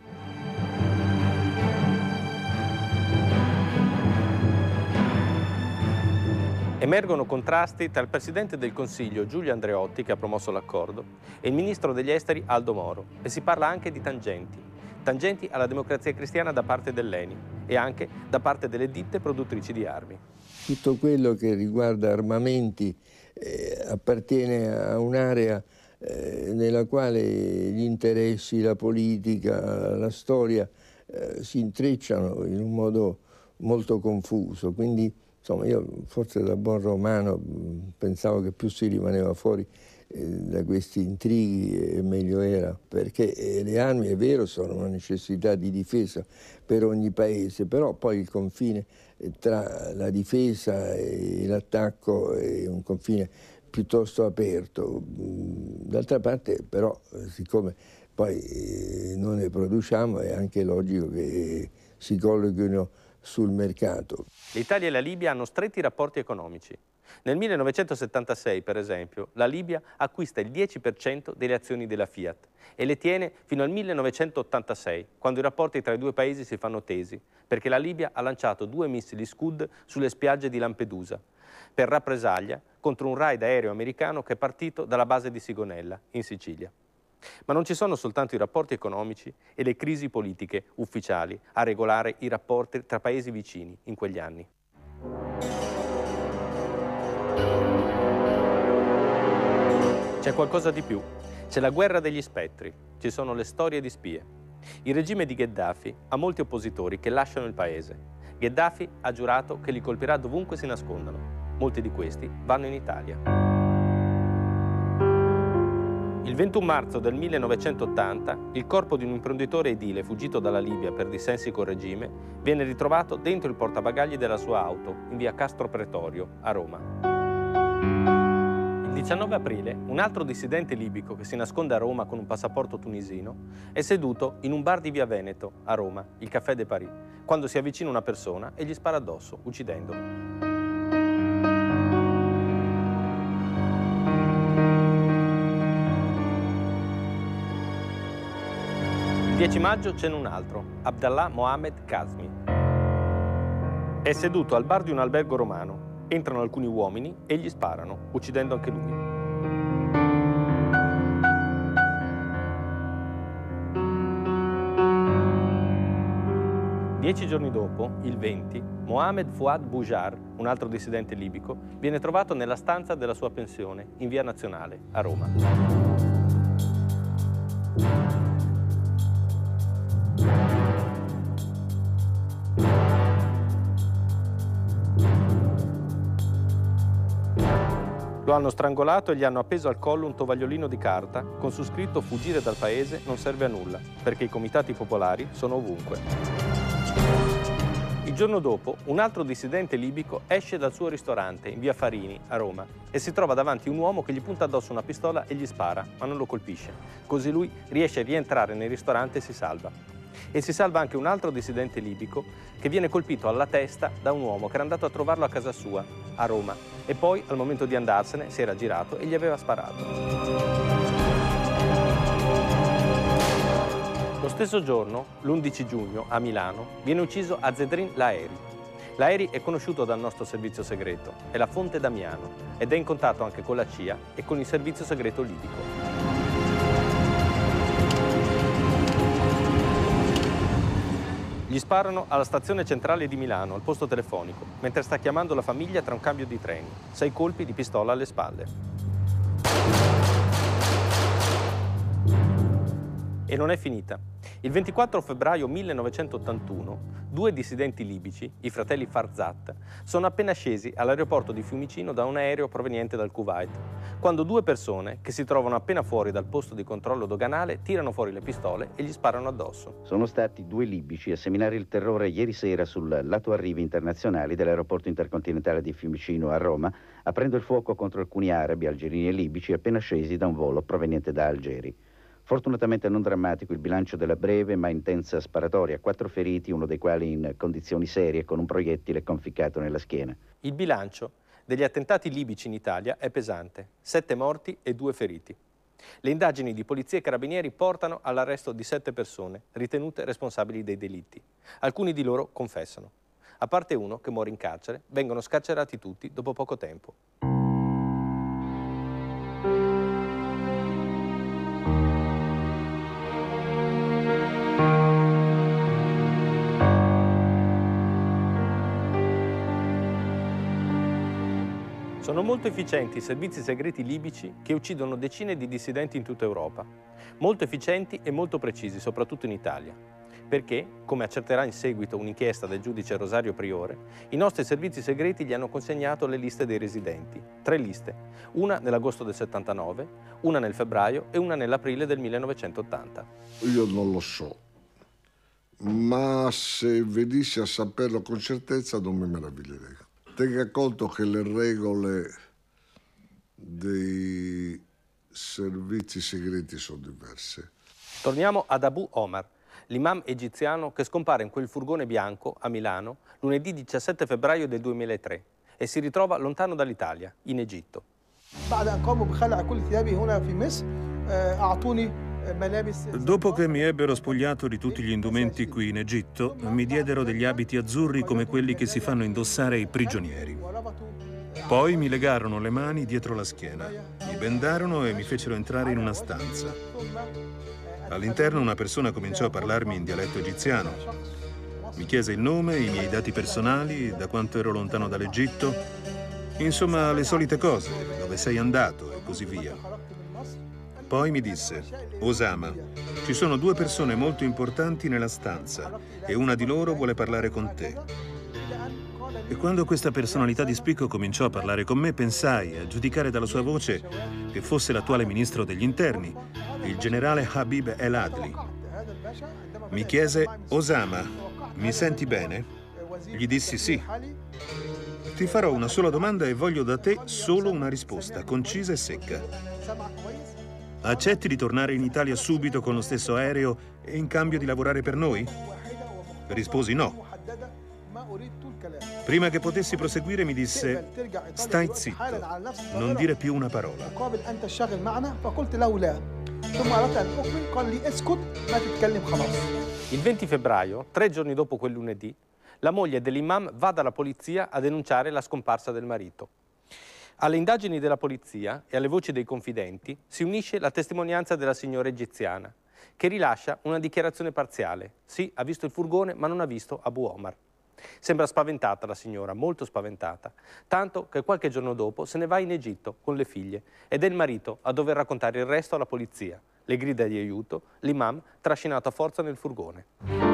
Speaker 1: Emergono contrasti tra il Presidente del Consiglio Giulio Andreotti, che ha promosso l'accordo, e il Ministro degli Esteri Aldo Moro, e si parla anche di tangenti. Tangenti alla democrazia cristiana da parte dell'E N I e anche da parte delle ditte produttrici di armi.
Speaker 4: Tutto quello che riguarda armamenti eh, appartiene a un'area eh, nella quale gli interessi, la politica, la storia eh, si intrecciano in un modo molto confuso. Quindi, insomma, io forse da buon romano pensavo che più si rimaneva fuori da questi intrighi e meglio era, perché le armi, è vero, sono una necessità di difesa per ogni paese, però poi il confine tra la difesa e l'attacco è un confine piuttosto aperto. D'altra parte, però, siccome poi non ne produciamo, è anche logico che si collochino sul mercato.
Speaker 1: L'Italia e la Libia hanno stretti rapporti economici. Nel millenovecentosettantasei, per esempio, la Libia acquista il dieci per cento delle azioni della Fiat e le tiene fino al millenovecentottantasei, quando i rapporti tra i due paesi si fanno tesi, perché la Libia ha lanciato due missili Scud sulle spiagge di Lampedusa, per rappresaglia contro un raid aereo americano che è partito dalla base di Sigonella, in Sicilia. Ma non ci sono soltanto i rapporti economici e le crisi politiche ufficiali a regolare i rapporti tra paesi vicini in quegli anni. C'è qualcosa di più. C'è la guerra degli spettri, ci sono le storie di spie. Il regime di Gheddafi ha molti oppositori che lasciano il paese. Gheddafi ha giurato che li colpirà dovunque si nascondano. Molti di questi vanno in Italia. Il ventuno marzo del millenovecentottanta, il corpo di un imprenditore edile fuggito dalla Libia per dissensi col regime viene ritrovato dentro il portabagagli della sua auto in via Castro Pretorio, a Roma. diciannove aprile, un altro dissidente libico che si nasconde a Roma con un passaporto tunisino è seduto in un bar di Via Veneto, a Roma, il Café de Paris, quando si avvicina una persona e gli spara addosso, uccidendolo. Il dieci maggio c'è un altro, Abdallah Mohamed Kazmi. È seduto al bar di un albergo romano. Entrano alcuni uomini e gli sparano, uccidendo anche lui. Dieci giorni dopo, il venti, Mohamed Fouad Boujar, un altro dissidente libico, viene trovato nella stanza della sua pensione, in Via Nazionale, a Roma. Lo hanno strangolato e gli hanno appeso al collo un tovagliolino di carta con su scritto «Fuggire dal paese non serve a nulla, perché i comitati popolari sono ovunque». Il giorno dopo, un altro dissidente libico esce dal suo ristorante in Via Farini, a Roma, e si trova davanti un uomo che gli punta addosso una pistola e gli spara, ma non lo colpisce. Così lui riesce a rientrare nel ristorante e si salva. E si salva anche un altro dissidente libico che viene colpito alla testa da un uomo che era andato a trovarlo a casa sua, a Roma, e poi al momento di andarsene si era girato e gli aveva sparato. Lo stesso giorno, l'undici giugno, a Milano, viene ucciso Azzedrin Laheri. Laheri è conosciuto dal nostro servizio segreto, è la fonte Damiano ed è in contatto anche con la C I A e con il servizio segreto libico. Gli sparano alla stazione centrale di Milano, al posto telefonico, mentre sta chiamando la famiglia tra un cambio di treni. Sei colpi di pistola alle spalle. E non è finita. Il ventiquattro febbraio millenovecentottantuno, due dissidenti libici, i fratelli Farzat, sono appena scesi all'aeroporto di Fiumicino da un aereo proveniente dal Kuwait, quando due persone, che si trovano appena fuori dal posto di controllo doganale, tirano fuori le pistole e gli sparano addosso.
Speaker 11: Sono stati due libici a seminare il terrore ieri sera sul lato arrivi internazionali dell'aeroporto intercontinentale di Fiumicino a Roma, aprendo il fuoco contro alcuni arabi, algerini e libici appena scesi da un volo proveniente da Algeri. Fortunatamente non drammatico il bilancio della breve ma intensa sparatoria, quattro feriti, uno dei quali in condizioni serie con un proiettile conficcato nella schiena.
Speaker 1: Il bilancio degli attentati libici in Italia è pesante, sette morti e due feriti. Le indagini di polizia e carabinieri portano all'arresto di sette persone ritenute responsabili dei delitti. Alcuni di loro confessano. A parte uno che muore in carcere, vengono scarcerati tutti dopo poco tempo. Sono molto efficienti i servizi segreti libici che uccidono decine di dissidenti in tutta Europa. Molto efficienti e molto precisi, soprattutto in Italia. Perché, come accerterà in seguito un'inchiesta del giudice Rosario Priore, i nostri servizi segreti gli hanno consegnato le liste dei residenti. Tre liste, una nell'agosto del settantanove, una nel febbraio e una nell'aprile del millenovecentottanta.
Speaker 6: Io non lo so, ma se venissi a saperlo con certezza non mi meraviglierei. Tenga conto che le regole dei servizi segreti sono diverse.
Speaker 1: Torniamo ad Abu Omar, l'imam egiziano che scompare in quel furgone bianco a Milano lunedì diciassette febbraio del duemilatré e si ritrova lontano dall'Italia, in Egitto.
Speaker 2: Dopo che mi ebbero spogliato di tutti gli indumenti qui in Egitto, mi diedero degli abiti azzurri come quelli che si fanno indossare ai prigionieri. Poi mi legarono le mani dietro la schiena, mi bendarono e mi fecero entrare in una stanza. All'interno una persona cominciò a parlarmi in dialetto egiziano. Mi chiese il nome, i miei dati personali, da quanto ero lontano dall'Egitto, insomma le solite cose, dove sei andato e così via. Poi mi disse: Osama, ci sono due persone molto importanti nella stanza e una di loro vuole parlare con te. E quando questa personalità di spicco cominciò a parlare con me, pensai, a giudicare dalla sua voce, che fosse l'attuale ministro degli interni, il generale Habib El Adli. Mi chiese: Osama, mi senti bene? Gli dissi sì. Ti Ti farò una sola domanda e voglio da te solo una risposta, concisa e secca. Accetti di tornare in Italia subito con lo stesso aereo e in cambio di lavorare per noi? Risposi no. Prima che potessi proseguire mi disse: stai zitto, non dire più una parola.
Speaker 1: Il venti febbraio, tre giorni dopo quel lunedì, la moglie dell'imam va dalla polizia a denunciare la scomparsa del marito. Alle indagini della polizia e alle voci dei confidenti si unisce la testimonianza della signora egiziana, che rilascia una dichiarazione parziale. Sì, ha visto il furgone, ma non ha visto Abu Omar. Sembra spaventata la signora, molto spaventata, tanto che qualche giorno dopo se ne va in Egitto con le figlie ed è il marito a dover raccontare il resto alla polizia. Le grida di aiuto, l'imam trascinato a forza nel furgone.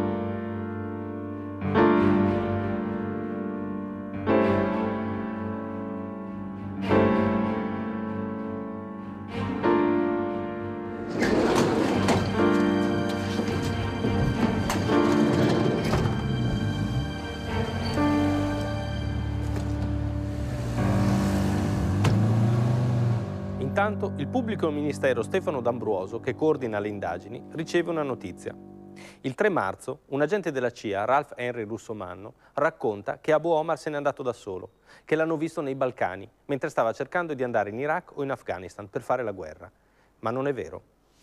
Speaker 1: Intanto il pubblico ministero Stefano D'Ambruoso, che coordina le indagini, riceve una notizia. Il tre marzo, un agente della C I A, Ralph Henry Russomanno, racconta che Abu Omar se n'è andato da solo, che l'hanno visto nei Balcani, mentre stava cercando di andare in Iraq o in Afghanistan per fare la guerra. Ma non è vero.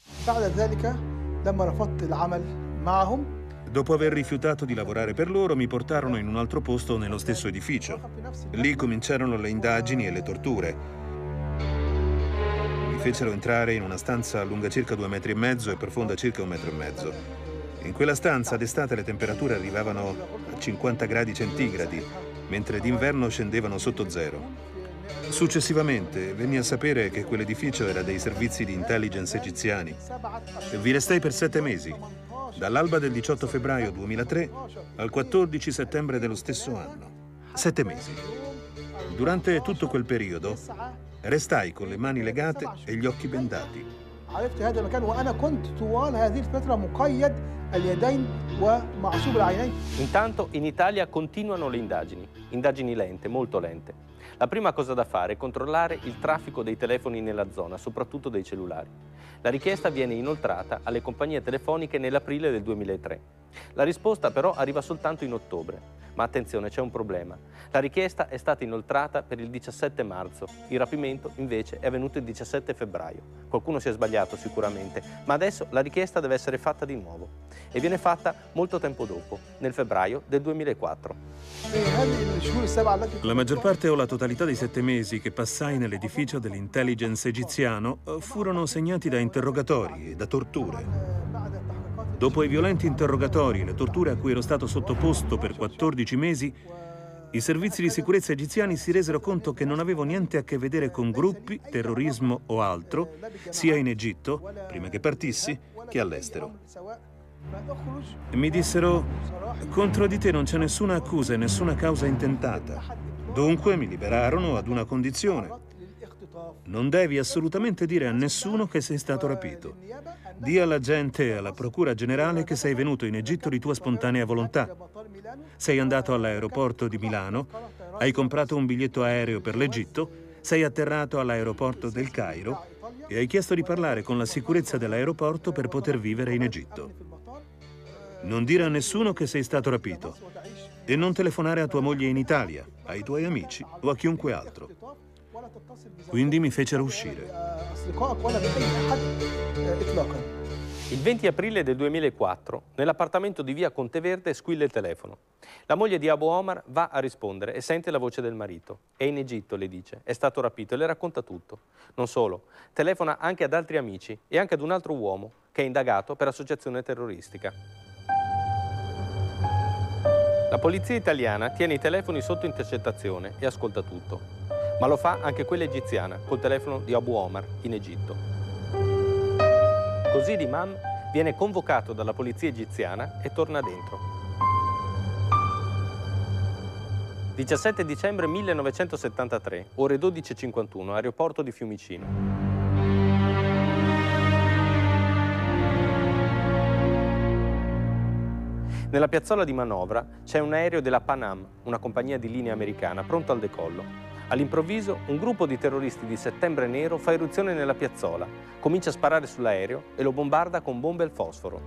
Speaker 2: Dopo aver rifiutato di lavorare per loro, mi portarono in un altro posto nello stesso edificio. Lì cominciarono le indagini e le torture. Mi fecero entrare in una stanza lunga circa due metri e mezzo e profonda circa un metro e mezzo. In quella stanza d'estate le temperature arrivavano a cinquanta gradi centigradi, mentre d'inverno scendevano sotto zero. Successivamente venni a sapere che quell'edificio era dei servizi di intelligence egiziani. Vi restai per sette mesi, dall'alba del diciotto febbraio duemilatré al quattordici settembre dello stesso anno. Sette mesi. Durante tutto quel periodo restai con le mani legate e gli occhi bendati.
Speaker 1: Intanto in Italia continuano le indagini, indagini lente, molto lente. La prima cosa da fare è controllare il traffico dei telefoni nella zona, soprattutto dei cellulari. La richiesta viene inoltrata alle compagnie telefoniche nell'aprile del duemilatré. La risposta però arriva soltanto in ottobre. Ma attenzione, c'è un problema. La richiesta è stata inoltrata per il diciassette marzo. Il rapimento invece è avvenuto il diciassette febbraio. Qualcuno si è sbagliato sicuramente, ma adesso la richiesta deve essere fatta di nuovo. E viene fatta molto tempo dopo, nel febbraio del duemilaquattro.
Speaker 2: La maggior parte o la totalità dei sette mesi che passai nell'edificio dell'intelligence egiziano furono segnati da interrogatori e da torture. Dopo i violenti interrogatori e le torture a cui ero stato sottoposto per quattordici mesi, i servizi di sicurezza egiziani si resero conto che non avevo niente a che vedere con gruppi, terrorismo o altro, sia in Egitto, prima che partissi, che all'estero. Mi dissero: contro di te non c'è nessuna accusa e nessuna causa intentata. Dunque mi liberarono ad una condizione. Non devi assolutamente dire a nessuno che sei stato rapito. Dì alla gente e alla Procura Generale che sei venuto in Egitto di tua spontanea volontà. Sei andato all'aeroporto di Milano, hai comprato un biglietto aereo per l'Egitto, sei atterrato all'aeroporto del Cairo e hai chiesto di parlare con la sicurezza dell'aeroporto per poter vivere in Egitto. Non dire a nessuno che sei stato rapito e non telefonare a tua moglie in Italia, ai tuoi amici o a chiunque altro. Quindi mi fecero uscire.
Speaker 1: Il venti aprile del duemilaquattro, nell'appartamento di via Conteverde squilla il telefono. La moglie di Abu Omar va a rispondere e sente la voce del marito. È in Egitto, le dice, è stato rapito e le racconta tutto. Non solo, telefona anche ad altri amici e anche ad un altro uomo che è indagato per associazione terroristica. La polizia italiana tiene i telefoni sotto intercettazione e ascolta tutto. Ma lo fa anche quella egiziana, col telefono di Abu Omar, in Egitto. Così l'imam viene convocato dalla polizia egiziana e torna dentro. diciassette dicembre millenovecentosettantatré, ore dodici e cinquantuno, aeroporto di Fiumicino. Nella piazzola di manovra c'è un aereo della Pan Am, una compagnia di linea americana, pronto al decollo. All'improvviso un gruppo di terroristi di Settembre Nero fa irruzione nella piazzola, comincia a sparare sull'aereo e lo bombarda con bombe al fosforo.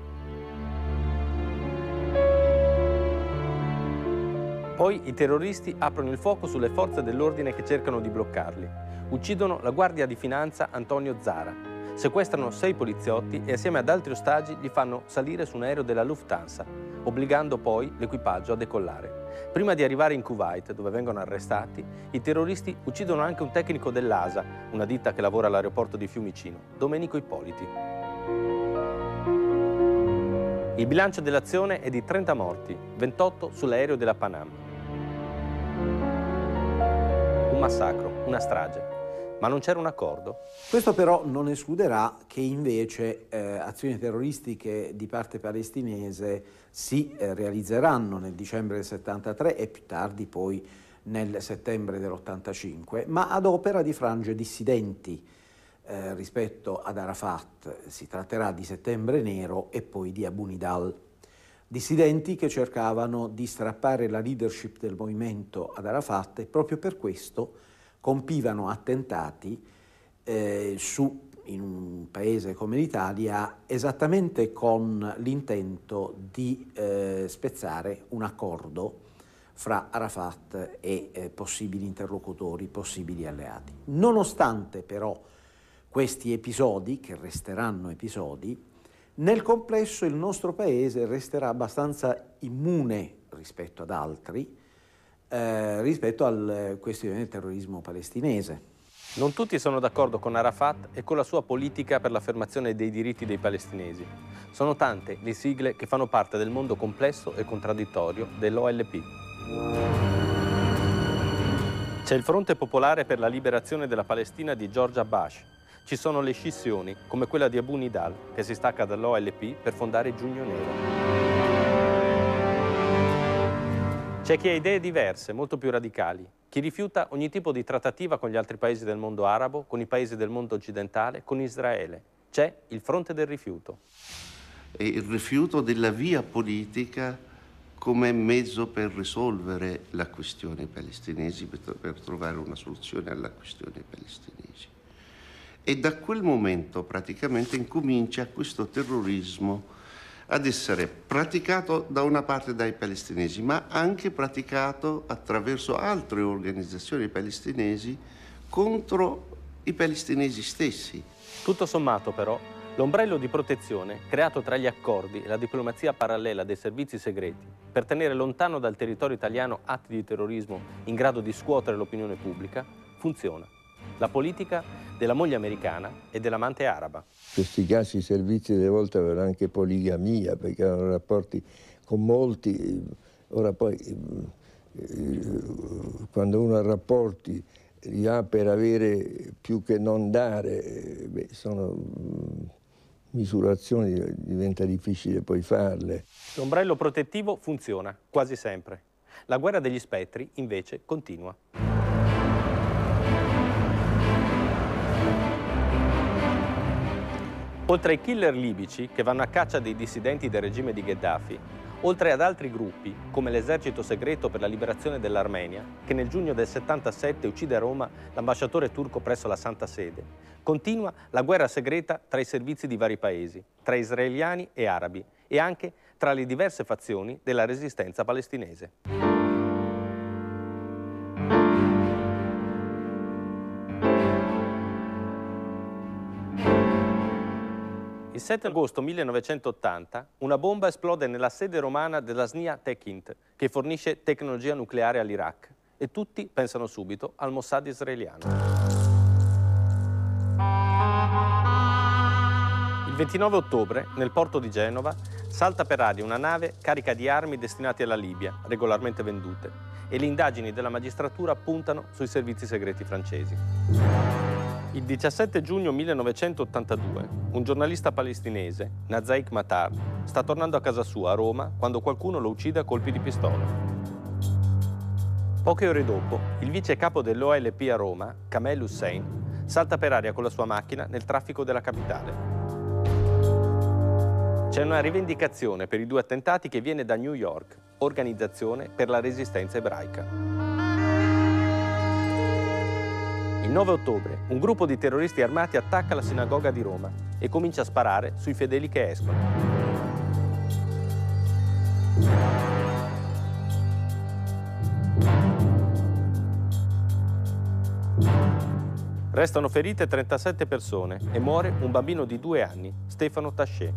Speaker 1: Poi i terroristi aprono il fuoco sulle forze dell'ordine che cercano di bloccarli. Uccidono la guardia di finanza Antonio Zara, sequestrano sei poliziotti e assieme ad altri ostaggi li fanno salire su un aereo della Lufthansa, obbligando poi l'equipaggio a decollare. Prima di arrivare in Kuwait, dove vengono arrestati, i terroristi uccidono anche un tecnico dell'A S A, una ditta che lavora all'aeroporto di Fiumicino, Domenico Ippoliti. Il bilancio dell'azione è di trenta morti, ventotto sull'aereo della Pan Am. Un massacro, una strage. Ma non c'era un accordo?
Speaker 3: Questo però non escluderà che invece eh, azioni terroristiche di parte palestinese si eh, realizzeranno nel dicembre del settantatré e più tardi poi nel settembre dell'ottantacinque, ma ad opera di frange dissidenti eh, rispetto ad Arafat. Si tratterà di Settembre Nero e poi di Abu Nidal. Dissidenti che cercavano di strappare la leadership del movimento ad Arafat e proprio per questo compivano attentati eh, su, in un paese come l'Italia, esattamente con l'intento di eh, spezzare un accordo fra Arafat e eh, possibili interlocutori, possibili alleati. Nonostante però questi episodi, che resteranno episodi, nel complesso il nostro paese resterà abbastanza immune rispetto ad altri, Eh, rispetto alla questione del terrorismo palestinese.
Speaker 1: Non tutti sono d'accordo con Arafat e con la sua politica per l'affermazione dei diritti dei palestinesi. Sono tante le sigle che fanno parte del mondo complesso e contraddittorio dell'O L P. C'è il Fronte Popolare per la Liberazione della Palestina di George Abbas. Ci sono le scissioni, come quella di Abu Nidal, che si stacca dall'O L P per fondare Giugno Nero. C'è chi ha idee diverse, molto più radicali, chi rifiuta ogni tipo di trattativa con gli altri paesi del mondo arabo, con i paesi del mondo occidentale, con Israele. C'è il fronte del rifiuto.
Speaker 5: E il rifiuto della via politica come mezzo per risolvere la questione palestinese, per trovare una soluzione alla questione palestinese. E da quel momento praticamente incomincia questo terrorismo ad essere praticato da una parte dai palestinesi, ma anche praticato attraverso altre organizzazioni palestinesi contro i palestinesi stessi.
Speaker 1: Tutto sommato, però, l'ombrello di protezione creato tra gli accordi e la diplomazia parallela dei servizi segreti per tenere lontano dal territorio italiano atti di terrorismo in grado di scuotere l'opinione pubblica funziona. La politica della moglie americana e dell'amante araba.
Speaker 4: In questi casi i servizi delle volte avevano anche poligamia, perché avevano rapporti con molti. Ora poi, quando uno ha rapporti, li ha per avere più che non dare, beh, sono misurazioni, diventa difficile poi farle.
Speaker 1: L'ombrello protettivo funziona, quasi sempre. La guerra degli spettri, invece, continua. Oltre ai killer libici che vanno a caccia dei dissidenti del regime di Gheddafi, oltre ad altri gruppi, come l'esercito segreto per la liberazione dell'Armenia, che nel giugno del settantasette uccide a Roma l'ambasciatore turco presso la Santa Sede, continua la guerra segreta tra i servizi di vari paesi, tra israeliani e arabi, e anche tra le diverse fazioni della resistenza palestinese. Il sette agosto millenovecentottanta una bomba esplode nella sede romana della Snia Techint, che fornisce tecnologia nucleare all'Iraq, e tutti pensano subito al Mossad israeliano. Il ventinove ottobre, nel porto di Genova, salta per aria una nave carica di armi destinate alla Libia, regolarmente vendute, e le indagini della magistratura puntano sui servizi segreti francesi. Il diciassette giugno millenovecentottantadue, un giornalista palestinese, Nazaik Matar, sta tornando a casa sua a Roma quando qualcuno lo uccide a colpi di pistola. Poche ore dopo, il vice capo dell'O L P a Roma, Kamel Hussein, salta per aria con la sua macchina nel traffico della capitale. C'è una rivendicazione per i due attentati che viene da New York, Organizzazione per la Resistenza Ebraica. Il nove ottobre un gruppo di terroristi armati attacca la sinagoga di Roma e comincia a sparare sui fedeli che escono. Restano ferite trentasette persone e muore un bambino di due anni, Stefano Taché.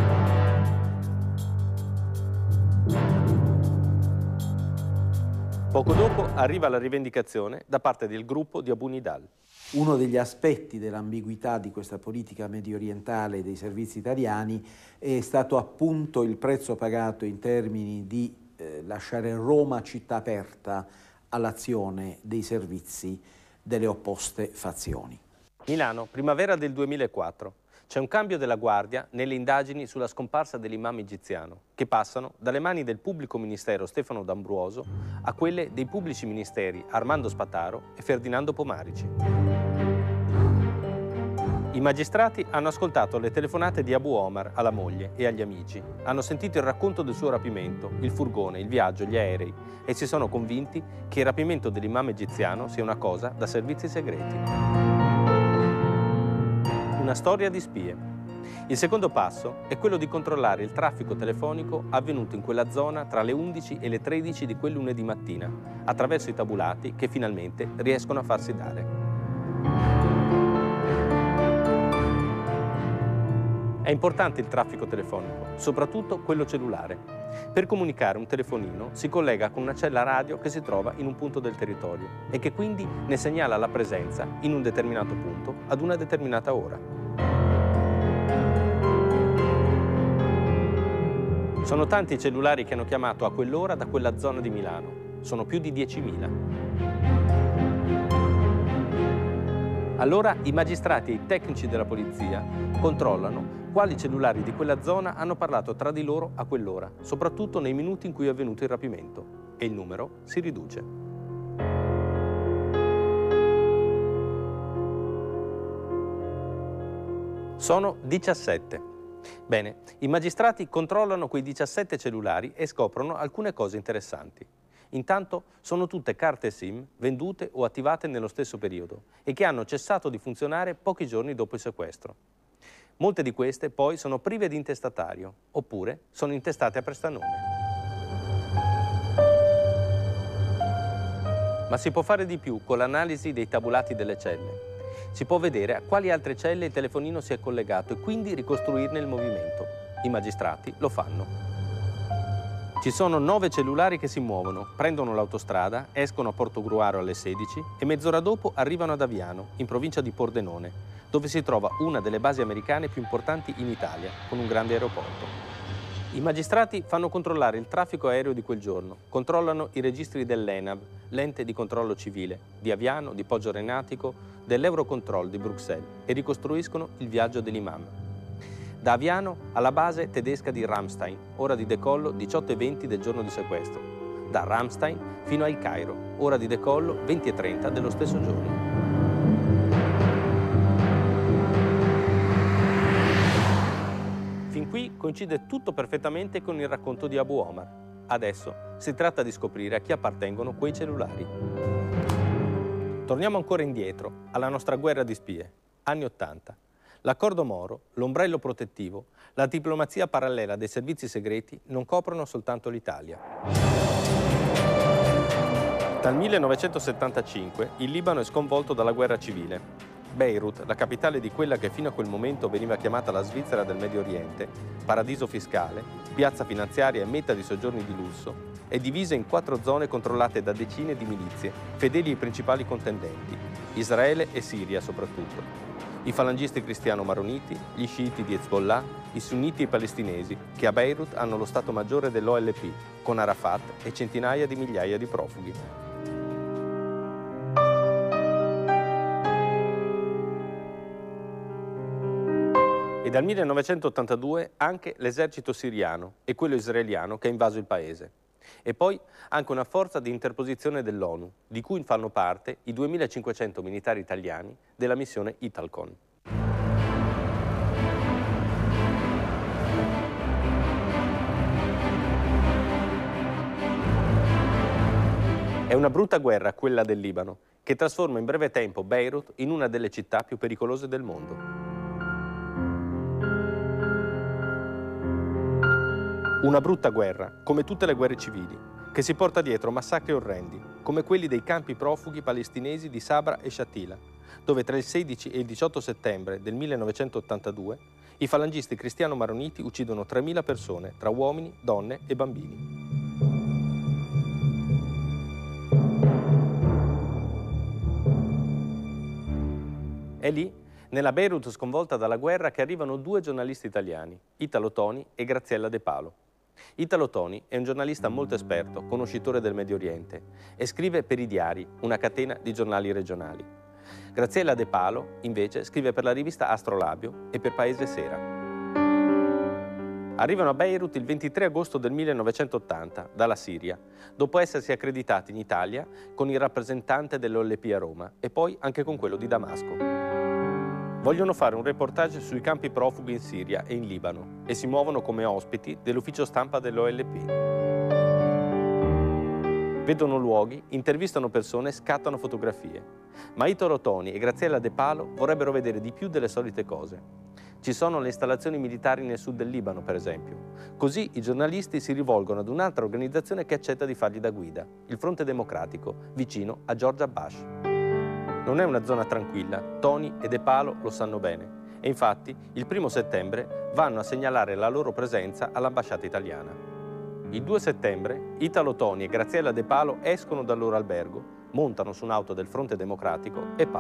Speaker 1: Poco dopo arriva la rivendicazione da parte del gruppo di Abu Nidal.
Speaker 3: Uno degli aspetti dell'ambiguità di questa politica medio orientale dei servizi italiani è stato appunto il prezzo pagato in termini di eh, lasciare Roma città aperta all'azione dei servizi delle opposte fazioni.
Speaker 1: Milano, primavera del duemilaquattro. C'è un cambio della guardia nelle indagini sulla scomparsa dell'imam egiziano, che passano dalle mani del pubblico ministero Stefano D'Ambruoso a quelle dei pubblici ministeri Armando Spataro e Ferdinando Pomarici. I magistrati hanno ascoltato le telefonate di Abu Omar alla moglie e agli amici, hanno sentito il racconto del suo rapimento, il furgone, il viaggio, gli aerei e si sono convinti che il rapimento dell'imam egiziano sia una cosa da servizi segreti. Una storia di spie. Il secondo passo è quello di controllare il traffico telefonico avvenuto in quella zona tra le undici e le tredici di quel lunedì mattina, attraverso i tabulati che finalmente riescono a farsi dare. È importante il traffico telefonico, soprattutto quello cellulare. Per comunicare un telefonino si collega con una cella radio che si trova in un punto del territorio e che quindi ne segnala la presenza in un determinato punto ad una determinata ora. Sono tanti i cellulari che hanno chiamato a quell'ora da quella zona di Milano. Sono più di diecimila. Allora i magistrati e i tecnici della polizia controllano quali cellulari di quella zona hanno parlato tra di loro a quell'ora, soprattutto nei minuti in cui è avvenuto il rapimento, e il numero si riduce. Sono diciassette. Bene, i magistrati controllano quei diciassette cellulari e scoprono alcune cose interessanti. Intanto sono tutte carte SIM vendute o attivate nello stesso periodo e che hanno cessato di funzionare pochi giorni dopo il sequestro. Molte di queste poi sono prive di intestatario, oppure sono intestate a prestanome. Ma si può fare di più con l'analisi dei tabulati delle celle. Si può vedere a quali altre celle il telefonino si è collegato e quindi ricostruirne il movimento. I magistrati lo fanno. Ci sono nove cellulari che si muovono, prendono l'autostrada, escono a Portogruaro alle sedici e mezz'ora dopo arrivano ad Aviano, in provincia di Pordenone, dove si trova una delle basi americane più importanti in Italia, con un grande aeroporto. I magistrati fanno controllare il traffico aereo di quel giorno, controllano i registri dell'ENAV, l'ente di controllo civile, di Aviano, di Poggio Renatico, dell'Eurocontrol di Bruxelles e ricostruiscono il viaggio dell'imam. Da Aviano alla base tedesca di Ramstein, ora di decollo diciotto e venti del giorno di sequestro. Da Ramstein fino al Cairo, ora di decollo venti e trenta dello stesso giorno. Fin qui coincide tutto perfettamente con il racconto di Abu Omar. Adesso si tratta di scoprire a chi appartengono quei cellulari. Torniamo ancora indietro, alla nostra guerra di spie, anni Ottanta. L'accordo Moro, l'ombrello protettivo, la diplomazia parallela dei servizi segreti non coprono soltanto l'Italia. Dal millenovecentosettantacinque il Libano è sconvolto dalla guerra civile. Beirut, la capitale di quella che fino a quel momento veniva chiamata la Svizzera del Medio Oriente, paradiso fiscale, piazza finanziaria e meta di soggiorni di lusso, è divisa in quattro zone controllate da decine di milizie, fedeli ai principali contendenti, Israele e Siria soprattutto. I falangisti cristiano-maroniti, gli sciiti di Hezbollah, i sunniti e i palestinesi, che a Beirut hanno lo stato maggiore dell'O L P, con Arafat e centinaia di migliaia di profughi. E dal millenovecentottantadue anche l'esercito siriano e quello israeliano che ha invaso il paese. E poi anche una forza di interposizione dell'ONU, di cui fanno parte i duemilacinquecento militari italiani della missione Italcon. una brutta guerra quella del Libano, che trasforma in breve tempo Beirut in una delle città più pericolose del mondo. Una brutta guerra, come tutte le guerre civili, che si porta dietro massacri orrendi, come quelli dei campi profughi palestinesi di Sabra e Shatila, dove tra il sedici e il diciotto settembre del millenovecentottantadue i falangisti cristiano-maroniti uccidono tremila persone, tra uomini, donne e bambini. È lì, nella Beirut sconvolta dalla guerra, che arrivano due giornalisti italiani, Italo Toni e Graziella De Palo. Italo Toni è un giornalista molto esperto, conoscitore del Medio Oriente, e scrive per i Diari, una catena di giornali regionali. Graziella De Palo, invece, scrive per la rivista Astrolabio e per Paese Sera. Arrivano a Beirut il ventitré agosto del millenovecentottanta, dalla Siria, dopo essersi accreditati in Italia con il rappresentante dell'O L P a Roma e poi anche con quello di Damasco. Vogliono fare un reportage sui campi profughi in Siria e in Libano e si muovono come ospiti dell'ufficio stampa dell'O L P. Vedono luoghi, intervistano persone, scattano fotografie. Ma Italo Toni e Graziella De Palo vorrebbero vedere di più delle solite cose. Ci sono le installazioni militari nel sud del Libano, per esempio. Così i giornalisti si rivolgono ad un'altra organizzazione che accetta di fargli da guida, il Fronte Democratico, vicino a George Abbas. Non è una zona tranquilla, Toni e De Palo lo sanno bene. E infatti, il primo settembre vanno a segnalare la loro presenza all'ambasciata italiana. Il due settembre, Italo Toni e Graziella De Palo escono dal loro albergo, montano su un'auto del Fronte Democratico e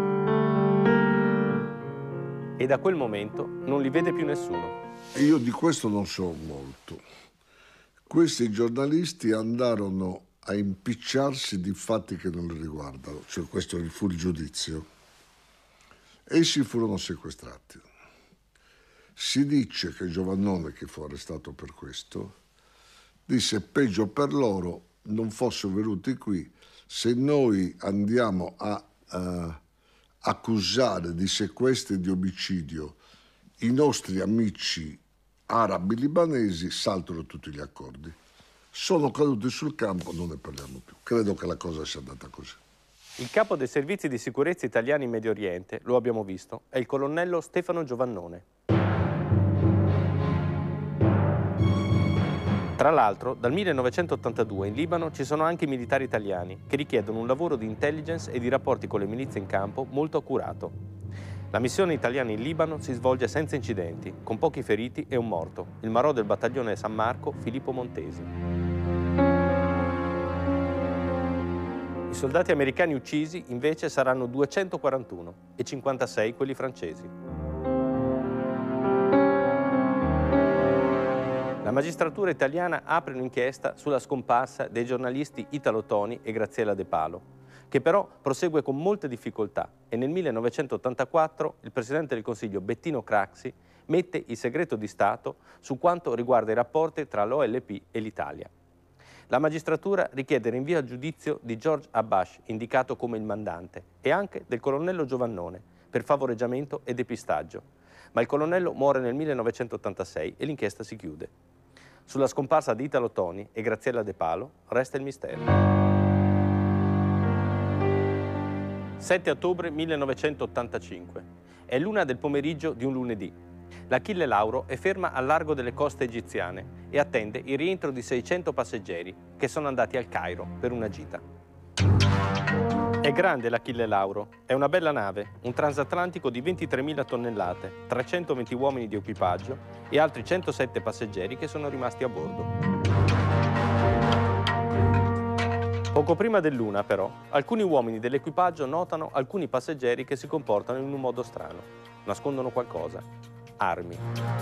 Speaker 1: partono. E da quel momento non li vede più nessuno.
Speaker 6: Io di questo non so molto. Questi giornalisti andarono a impicciarsi di fatti che non li riguardano, cioè questo fu il giudizio. Essi furono sequestrati. Si dice che Giovannone, che fu arrestato per questo, disse: peggio per loro non fossero venuti qui, se noi andiamo a uh, accusare di sequestro e di omicidio i nostri amici arabi libanesi, saltano tutti gli accordi. Sono caduti sul campo, non ne parliamo più. Credo che la cosa sia andata così.
Speaker 1: Il capo dei servizi di sicurezza italiani in Medio Oriente, lo abbiamo visto, è il colonnello Stefano Giovannone. Tra l'altro, dal millenovecentottantadue in Libano ci sono anche militari italiani che richiedono un lavoro di intelligence e di rapporti con le milizie in campo molto accurato. La missione italiana in Libano si svolge senza incidenti, con pochi feriti e un morto, il marò del battaglione San Marco Filippo Montesi. I soldati americani uccisi invece saranno duecentoquarantuno e cinquantasei quelli francesi. La magistratura italiana apre un'inchiesta sulla scomparsa dei giornalisti Italo Toni e Graziella De Palo, che però prosegue con molte difficoltà e nel millenovecentottantaquattro il Presidente del Consiglio Bettino Craxi mette il segreto di Stato su quanto riguarda i rapporti tra l'O L P e l'Italia. La magistratura richiede rinvio a giudizio di George Abbas, indicato come il mandante, e anche del colonnello Giovannone, per favoreggiamento e depistaggio. Ma il colonnello muore nel millenovecentottantasei e l'inchiesta si chiude. Sulla scomparsa di Italo Toni e Graziella De Palo resta il mistero. sette ottobre millenovecentottantacinque. È l'una del pomeriggio di un lunedì. L'Achille Lauro è ferma al largo delle coste egiziane e attende il rientro di seicento passeggeri che sono andati al Cairo per una gita. È grande l'Achille Lauro, è una bella nave, un transatlantico di ventitremila tonnellate, trecentoventi uomini di equipaggio e altri centosette passeggeri che sono rimasti a bordo. Poco prima dell'una, però, alcuni uomini dell'equipaggio notano alcuni passeggeri che si comportano in un modo strano. Nascondono qualcosa. Armi.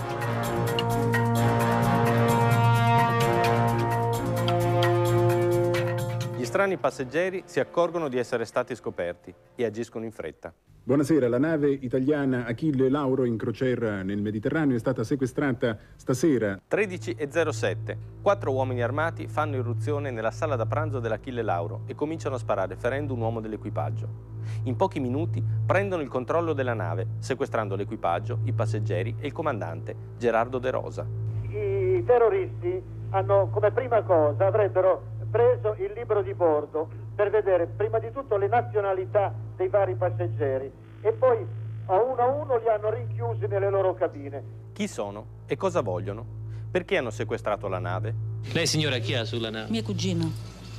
Speaker 1: Gli strani passeggeri si accorgono di essere stati scoperti e agiscono in fretta.
Speaker 12: Buonasera, la nave italiana Achille Lauro in crociera nel Mediterraneo è stata sequestrata stasera.
Speaker 1: tredici e zero sette. Quattro uomini armati fanno irruzione nella sala da pranzo dell'Achille Lauro e cominciano a sparare, ferendo un uomo dell'equipaggio. In pochi minuti prendono il controllo della nave, sequestrando l'equipaggio, i passeggeri e il comandante, Gerardo De Rosa.
Speaker 13: I terroristi hanno come prima cosa avrebbero preso il libro di bordo per vedere prima di tutto le nazionalità dei vari passeggeri e poi a uno a uno li hanno rinchiusi nelle loro cabine.
Speaker 1: Chi sono e cosa vogliono? Perché hanno sequestrato la nave?
Speaker 14: Lei signora chi ha sulla nave?
Speaker 15: Mia cugina.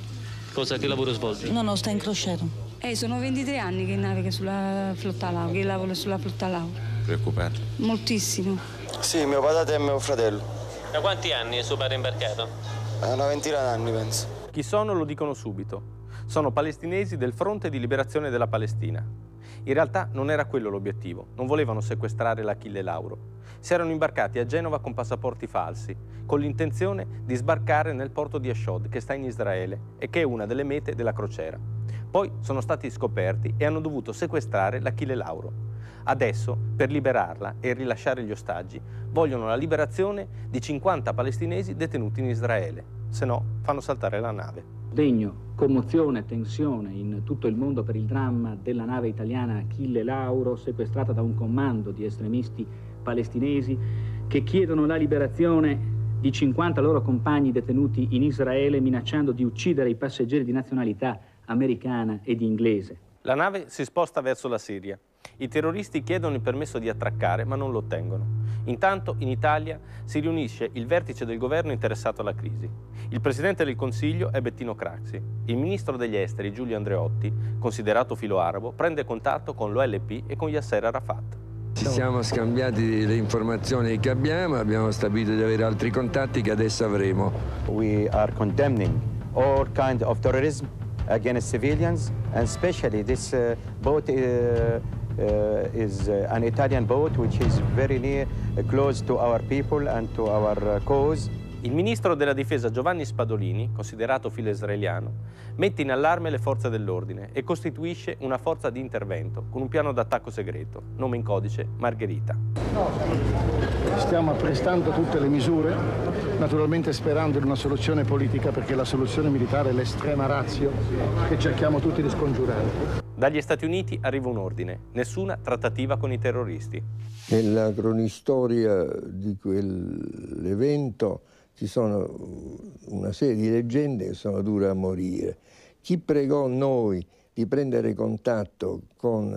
Speaker 14: Cosa, che lavoro svolge?
Speaker 15: No, no, sta in crociera.
Speaker 16: Eh, sono ventitré anni che naviga sulla flotta Lau, che lavoro sulla flotta Lau.
Speaker 14: Preoccupato?
Speaker 16: Moltissimo.
Speaker 17: Sì, mio padre e mio fratello.
Speaker 14: Da quanti anni è suo padre imbarcato?
Speaker 17: Una ventina d'anni, penso.
Speaker 1: Chi sono lo dicono subito. Sono palestinesi del Fronte di Liberazione della Palestina. In realtà non era quello l'obiettivo, non volevano sequestrare l'Achille Lauro. Si erano imbarcati a Genova con passaporti falsi, con l'intenzione di sbarcare nel porto di Ashdod, che sta in Israele e che è una delle mete della crociera. Poi sono stati scoperti e hanno dovuto sequestrare l'Achille Lauro. Adesso, per liberarla e rilasciare gli ostaggi, vogliono la liberazione di cinquanta palestinesi detenuti in Israele, se no fanno saltare la nave.
Speaker 18: Degno, commozione, tensione in tutto il mondo per il dramma della nave italiana Achille Lauro, sequestrata da un comando di estremisti palestinesi che chiedono la liberazione di cinquanta loro compagni detenuti in Israele, minacciando di uccidere i passeggeri di nazionalità americana ed inglese.
Speaker 1: La nave si sposta verso la Siria. I terroristi chiedono il permesso di attraccare, ma non lo ottengono. Intanto, in Italia, si riunisce il vertice del governo interessato alla crisi. Il presidente del Consiglio è Bettino Craxi. Il ministro degli esteri, Giulio Andreotti, considerato filo arabo, prende contatto con l'O L P e con Yasser Arafat.
Speaker 4: Ci siamo scambiati le informazioni che abbiamo, abbiamo stabilito di avere altri contatti che adesso avremo.
Speaker 19: We are condemning all kinds of terrorism against civilians, and especially this uh, boat uh, uh, is uh, an Italian boat which is very near, uh, close to our people and to our uh, cause.
Speaker 1: Il ministro della difesa Giovanni Spadolini, considerato filo israeliano, mette in allarme le forze dell'ordine e costituisce una forza di intervento con un piano d'attacco segreto, nome in codice Margherita.
Speaker 20: Stiamo apprestando tutte le misure, naturalmente sperando in una soluzione politica, perché la soluzione militare è l'estrema ratio che cerchiamo tutti di scongiurare.
Speaker 1: Dagli Stati Uniti arriva un ordine: nessuna trattativa con i terroristi.
Speaker 4: Nella cronistoria di quell'evento ci sono una serie di leggende che sono dure a morire. Chi pregò noi di prendere contatto con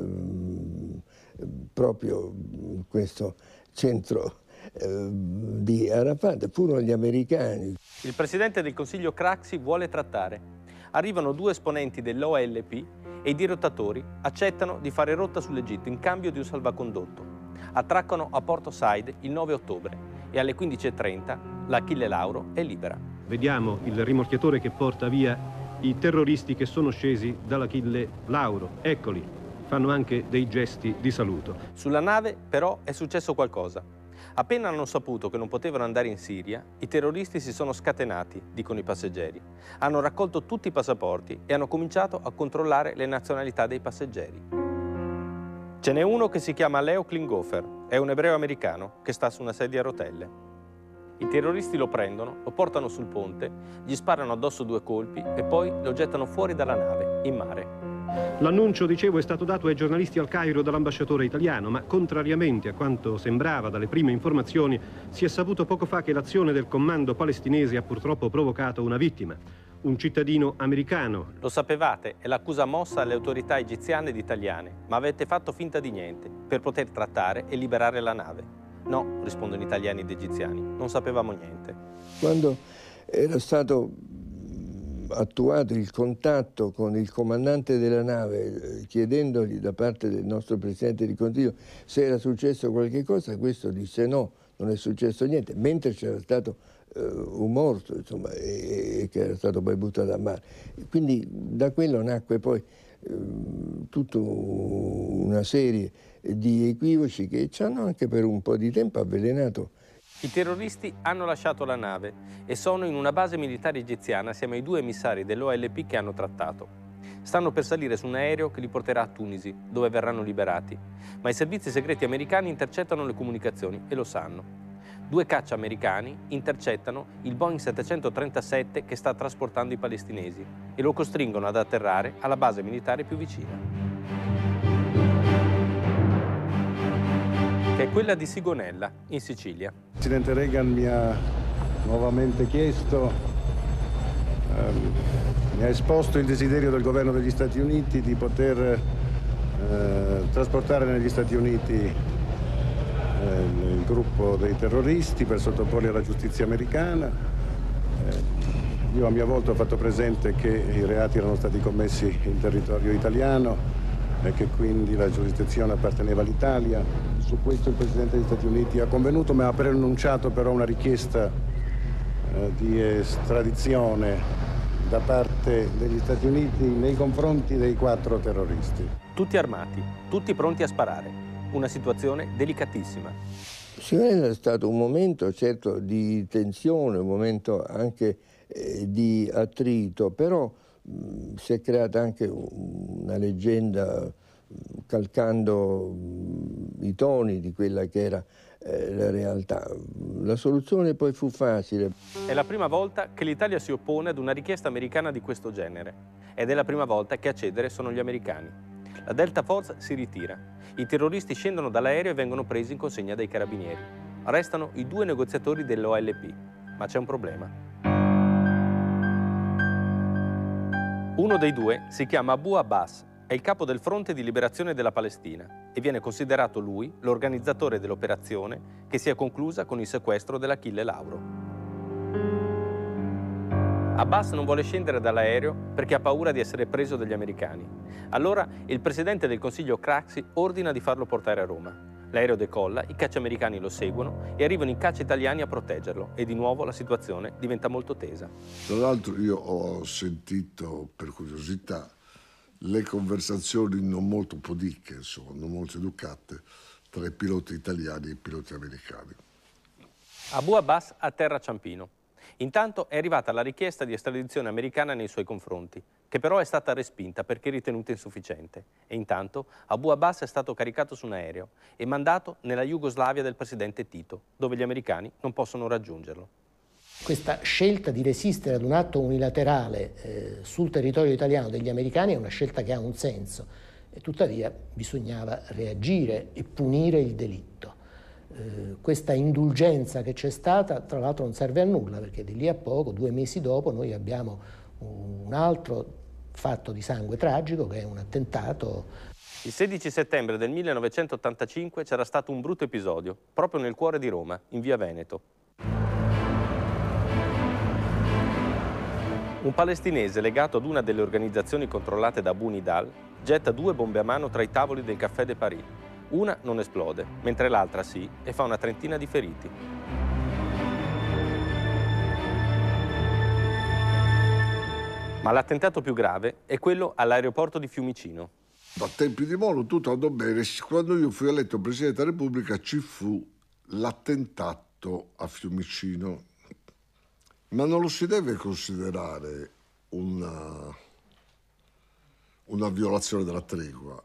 Speaker 4: eh, proprio questo centro eh, di Arafat furono gli americani.
Speaker 1: Il presidente del Consiglio Craxi vuole trattare. Arrivano due esponenti dell'O L P e i dirottatori accettano di fare rotta sull'Egitto in cambio di un salvacondotto. Attraccano a Porto Said il nove ottobre e alle quindici e trenta l'Achille Lauro è libera.
Speaker 21: Vediamo il rimorchiatore che porta via i terroristi che sono scesi dall'Achille Lauro. Eccoli, fanno anche dei gesti di saluto.
Speaker 1: Sulla nave però è successo qualcosa. Appena hanno saputo che non potevano andare in Siria, i terroristi si sono scatenati, dicono i passeggeri. Hanno raccolto tutti i passaporti e hanno cominciato a controllare le nazionalità dei passeggeri. Ce n'è uno che si chiama Leo Klinghoffer, è un ebreo americano che sta su una sedia a rotelle. I terroristi lo prendono, lo portano sul ponte, gli sparano addosso due colpi e poi lo gettano fuori dalla nave, in mare.
Speaker 21: L'annuncio, dicevo, è stato dato ai giornalisti al Cairo dall'ambasciatore italiano, ma contrariamente a quanto sembrava dalle prime informazioni, si è saputo poco fa che l'azione del comando palestinese ha purtroppo provocato una vittima, un cittadino americano.
Speaker 1: Lo sapevate, è l'accusa mossa alle autorità egiziane ed italiane, ma avete fatto finta di niente per poter trattare e liberare la nave. No, rispondono italiani ed egiziani, non sapevamo niente.
Speaker 4: Quando era stato attuato il contatto con il comandante della nave chiedendogli da parte del nostro Presidente del Consiglio se era successo qualche cosa, questo disse no, non è successo niente, mentre c'era stato uh, un morto, insomma, e, e che era stato poi buttato a mare. Quindi da quello nacque poi uh, tutta una serie di equivoci che ci hanno anche per un po' di tempo avvelenato.
Speaker 1: I terroristi hanno lasciato la nave e sono in una base militare egiziana assieme ai due emissari dell'O L P che hanno trattato. Stanno per salire su un aereo che li porterà a Tunisi, dove verranno liberati. Ma i servizi segreti americani intercettano le comunicazioni e lo sanno. Due caccia americani intercettano il Boeing settecentotrentasette che sta trasportando i palestinesi e lo costringono ad atterrare alla base militare più vicina, che è quella di Sigonella, in Sicilia.
Speaker 20: Il presidente Reagan mi ha nuovamente chiesto um, mi ha esposto il desiderio del governo degli Stati Uniti di poter eh, trasportare negli Stati Uniti eh, il gruppo dei terroristi per sottoporli alla giustizia americana. Eh, io a mia volta ho fatto presente che i reati erano stati commessi in territorio italiano e che quindi la giurisdizione apparteneva all'Italia. Su questo il Presidente degli Stati Uniti ha convenuto, ma ha preannunciato però una richiesta eh, di estradizione da parte degli Stati Uniti nei confronti dei quattro terroristi.
Speaker 1: Tutti armati, tutti pronti a sparare. Una situazione delicatissima.
Speaker 4: Sicuramente è stato un momento certo di tensione, un momento anche eh, di attrito, però mh, si è creata anche una leggenda mh, calcando mh, i toni di quella che era eh, la realtà. La soluzione poi fu facile.
Speaker 1: È la prima volta che l'Italia si oppone ad una richiesta americana di questo genere ed è la prima volta che a cedere sono gli americani. La Delta Force si ritira. I terroristi scendono dall'aereo e vengono presi in consegna dai carabinieri. Restano i due negoziatori dell'O L P, ma c'è un problema. Uno dei due si chiama Abu Abbas, è il capo del Fronte di Liberazione della Palestina e viene considerato lui l'organizzatore dell'operazione che si è conclusa con il sequestro dell'Achille Lauro. Abbas non vuole scendere dall'aereo perché ha paura di essere preso dagli americani. Allora il presidente del Consiglio Craxi ordina di farlo portare a Roma. L'aereo decolla, i caccia americani lo seguono e arrivano i caccia italiani a proteggerlo e di nuovo la situazione diventa molto tesa.
Speaker 6: Tra l'altro io ho sentito, per curiosità, le conversazioni non molto pudiche, insomma, non molto educate, tra i piloti italiani e i piloti americani.
Speaker 1: Abu Abbas atterra a Ciampino. Intanto è arrivata la richiesta di estradizione americana nei suoi confronti, che però è stata respinta perché ritenuta insufficiente. E intanto Abu Abbas è stato caricato su un aereo e mandato nella Jugoslavia del presidente Tito, dove gli americani non possono raggiungerlo.
Speaker 10: Questa scelta di resistere ad un atto unilaterale eh, sul territorio italiano degli americani è una scelta che ha un senso, e tuttavia bisognava reagire e punire il delitto. Eh, questa indulgenza che c'è stata, tra l'altro, non serve a nulla, perché di lì a poco, due mesi dopo, noi abbiamo un altro fatto di sangue tragico, che è un attentato.
Speaker 1: Il sedici settembre del millenovecentottantacinque c'era stato un brutto episodio, proprio nel cuore di Roma, in via Veneto. Un palestinese legato ad una delle organizzazioni controllate da Abu Nidal getta due bombe a mano tra i tavoli del Café de Paris. Una non esplode, mentre l'altra sì, e fa una trentina di feriti. Ma l'attentato più grave è quello all'aeroporto di Fiumicino.
Speaker 6: A tempi di Moro tutto andò bene. Quando io fui eletto Presidente della Repubblica ci fu l'attentato a Fiumicino. Ma non lo si deve considerare una, una violazione della tregua,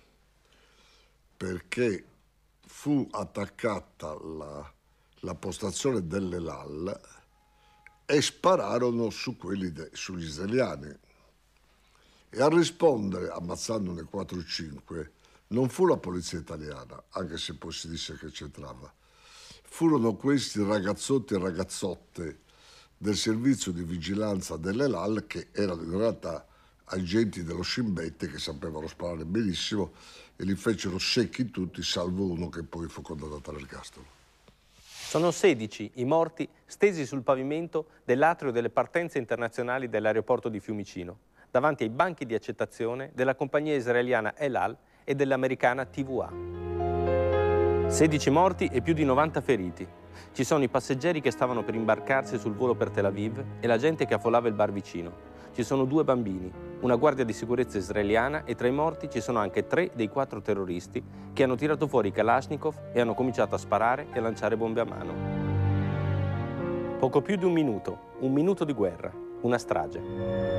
Speaker 6: perché fu attaccata la, la postazione dell'E L A L e spararono su quelli de, sugli israeliani. E a rispondere, ammazzandone quattro o cinque, non fu la polizia italiana, anche se poi si disse che c'entrava. Furono questi ragazzotti e ragazzotte del servizio di vigilanza dell'E L A L, che erano in realtà agenti dello Shin Bet che sapevano sparare benissimo e li fecero secchi tutti, salvo uno che poi fu condannato all'ergastolo.
Speaker 1: Sono sedici i morti stesi sul pavimento dell'atrio delle partenze internazionali dell'aeroporto di Fiumicino, davanti ai banchi di accettazione della compagnia israeliana El Al e dell'americana T V A. sedici morti e più di novanta feriti. Ci sono i passeggeri che stavano per imbarcarsi sul volo per Tel Aviv e la gente che affollava il bar vicino. Ci sono due bambini, una guardia di sicurezza israeliana e tra i morti ci sono anche tre dei quattro terroristi che hanno tirato fuori i Kalashnikov e hanno cominciato a sparare e a lanciare bombe a mano. Poco più di un minuto, un minuto di guerra, una strage.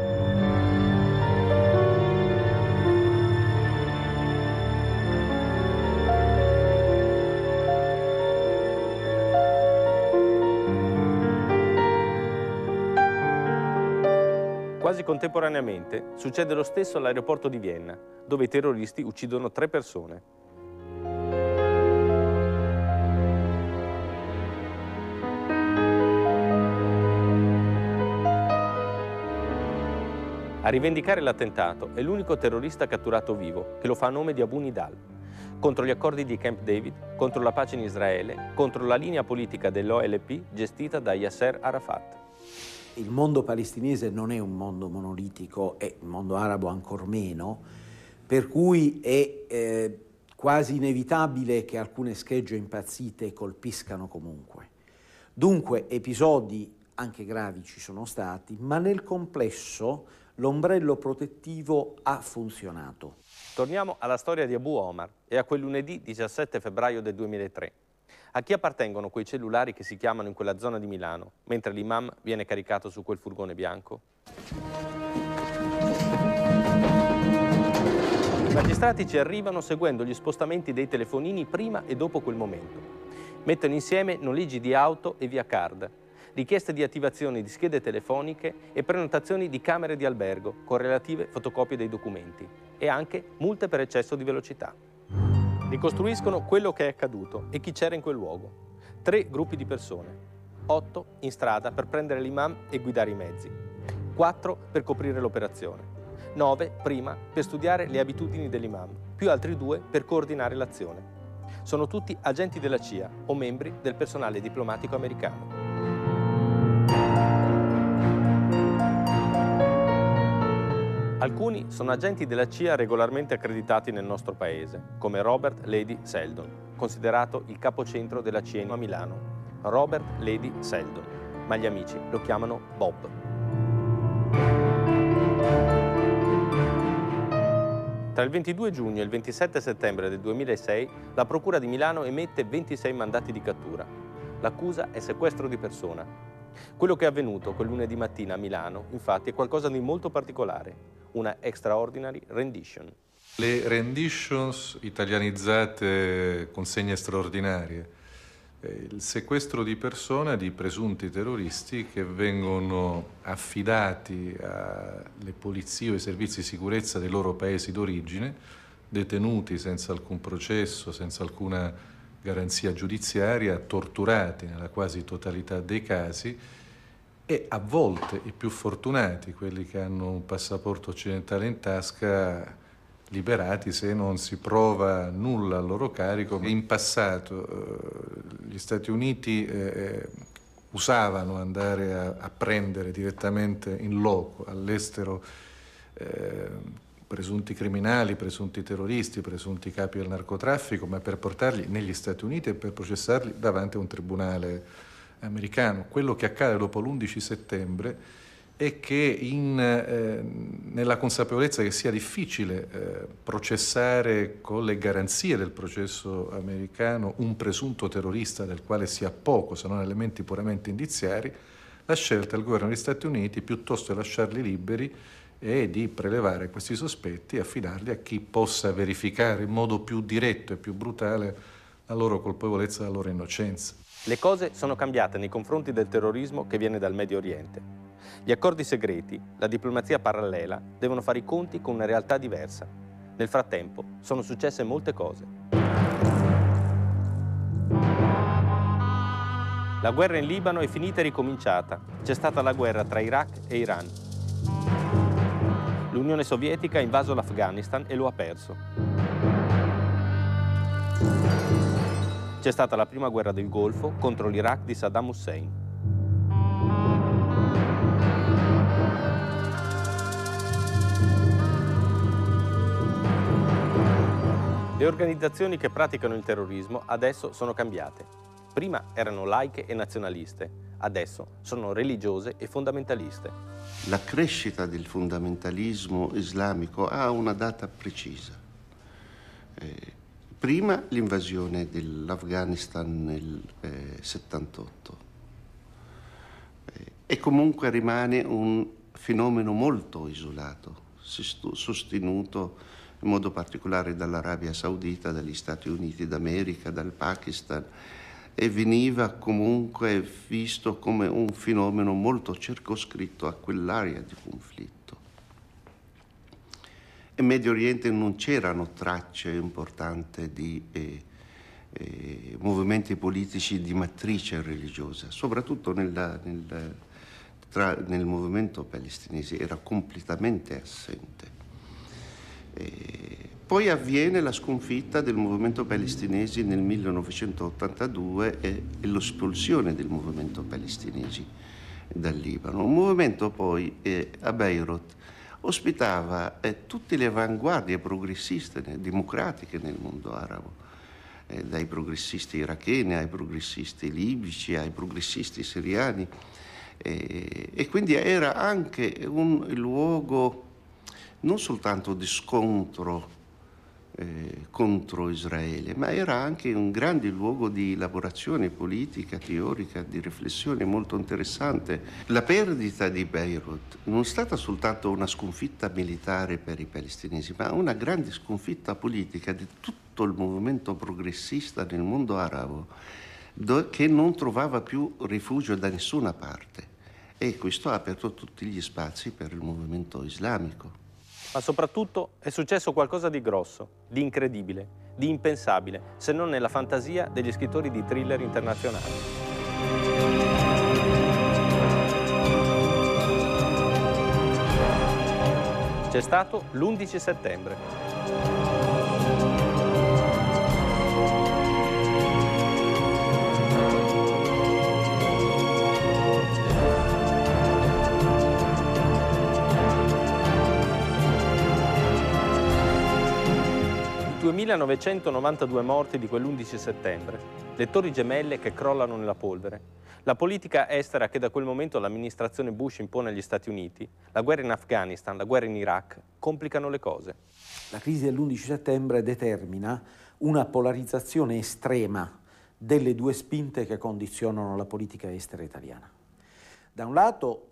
Speaker 1: Quasi contemporaneamente succede lo stesso all'aeroporto di Vienna, dove i terroristi uccidono tre persone. A rivendicare l'attentato è l'unico terrorista catturato vivo, che lo fa a nome di Abu Nidal, contro gli accordi di Camp David, contro la pace in Israele, contro la linea politica dell'O L P gestita da Yasser Arafat.
Speaker 3: Il mondo palestinese non è un mondo monolitico, e il mondo arabo ancor meno, per cui è eh, quasi inevitabile che alcune schegge impazzite colpiscano comunque. Dunque episodi anche gravi ci sono stati, ma nel complesso l'ombrello protettivo ha funzionato.
Speaker 1: Torniamo alla storia di Abu Omar e a quel lunedì diciassette febbraio del duemilatré. A chi appartengono quei cellulari che si chiamano in quella zona di Milano, mentre l'imam viene caricato su quel furgone bianco? I magistrati ci arrivano seguendo gli spostamenti dei telefonini prima e dopo quel momento. Mettono insieme noleggi di auto e via card, richieste di attivazione di schede telefoniche e prenotazioni di camere di albergo con relative fotocopie dei documenti e anche multe per eccesso di velocità. Ricostruiscono quello che è accaduto e chi c'era in quel luogo. Tre gruppi di persone, otto in strada per prendere l'imam e guidare i mezzi, quattro per coprire l'operazione, nove prima per studiare le abitudini dell'imam, più altri due per coordinare l'azione. Sono tutti agenti della C I A o membri del personale diplomatico americano. Alcuni sono agenti della C I A regolarmente accreditati nel nostro paese, come Robert Lady Seldon, considerato il capocentro della C I A a Milano. Robert Lady Seldon, ma gli amici lo chiamano Bob. Tra il ventidue giugno e il ventisette settembre del duemilasei, la Procura di Milano emette ventisei mandati di cattura. L'accusa è sequestro di persona. Quello che è avvenuto quel lunedì mattina a Milano, infatti, è qualcosa di molto particolare. Una extraordinary rendition.
Speaker 15: Le renditions italianizzate consegne straordinarie, il sequestro di persona di presunti terroristi che vengono affidati alle polizie o ai servizi di sicurezza dei loro paesi d'origine, detenuti senza alcun processo, senza alcuna garanzia giudiziaria, torturati nella quasi totalità dei casi, e a volte i più fortunati, quelli che hanno un passaporto occidentale in tasca, liberati se non si prova nulla a loro carico. In passato eh, gli Stati Uniti eh, usavano andare a, a prendere direttamente in loco all'estero eh, presunti criminali, presunti terroristi, presunti capi del narcotraffico, ma per portarli negli Stati Uniti e per processarli davanti a un tribunale americano. Quello che accade dopo l'undici settembre è che in, eh, nella consapevolezza che sia difficile eh, processare con le garanzie del processo americano un presunto terrorista del quale si ha poco, se non elementi puramente indiziari, la scelta del governo degli Stati Uniti piuttosto di lasciarli liberi è di prelevare questi sospetti e affidarli a chi possa verificare in modo più diretto e più brutale la loro colpevolezza e la loro innocenza.
Speaker 1: Le cose sono cambiate nei confronti del terrorismo che viene dal Medio Oriente. Gli accordi segreti, la diplomazia parallela, devono fare i conti con una realtà diversa. Nel frattempo sono successe molte cose. La guerra in Libano è finita e ricominciata. C'è stata la guerra tra Iraq e Iran. L'Unione Sovietica ha invaso l'Afghanistan e lo ha perso. C'è stata la prima guerra del Golfo contro l'Iraq di Saddam Hussein. Le organizzazioni che praticano il terrorismo adesso sono cambiate. Prima erano laiche e nazionaliste, adesso sono religiose e fondamentaliste.
Speaker 5: La crescita del fondamentalismo islamico ha una data precisa. Eh, Prima l'invasione dell'Afghanistan nel eh, settantotto eh, e comunque rimane un fenomeno molto isolato, sostenuto in modo particolare dall'Arabia Saudita, dagli Stati Uniti d'America, dal Pakistan, e veniva comunque visto come un fenomeno molto circoscritto a quell'area di conflitto. In Medio Oriente non c'erano tracce importanti di eh, eh, movimenti politici di matrice religiosa, soprattutto nella, nel, tra, nel movimento palestinese era completamente assente. E poi avviene la sconfitta del movimento palestinese nel millenovecentottantadue e, e l'espulsione del movimento palestinese dal Libano. Un movimento poi eh, a Beirut ospitava eh, tutte le avanguardie progressiste, eh, democratiche nel mondo arabo, eh, dai progressisti iracheni ai progressisti libici ai progressisti siriani, eh, e quindi era anche un luogo non soltanto di scontro eh, contro Israele, ma era anche un grande luogo di elaborazione politica, teorica, di riflessione molto interessante. La perdita di Beirut non è stata soltanto una sconfitta militare per i palestinesi, ma una grande sconfitta politica di tutto il movimento progressista nel mondo arabo, che non trovava più rifugio da nessuna parte. E questo ha aperto tutti gli spazi per il movimento islamico.
Speaker 1: Ma soprattutto è successo qualcosa di grosso, di incredibile, di impensabile, se non nella fantasia degli scrittori di thriller internazionali. C'è stato l'undici settembre. duemilanovecentonovantadue morti di quell'undici settembre, le torri gemelle che crollano nella polvere, la politica estera che da quel momento l'amministrazione Bush impone agli Stati Uniti, la guerra in Afghanistan, la guerra in Iraq, complicano le cose.
Speaker 3: La crisi dell'undici settembre determina una polarizzazione estrema delle due spinte che condizionano la politica estera italiana. Da un lato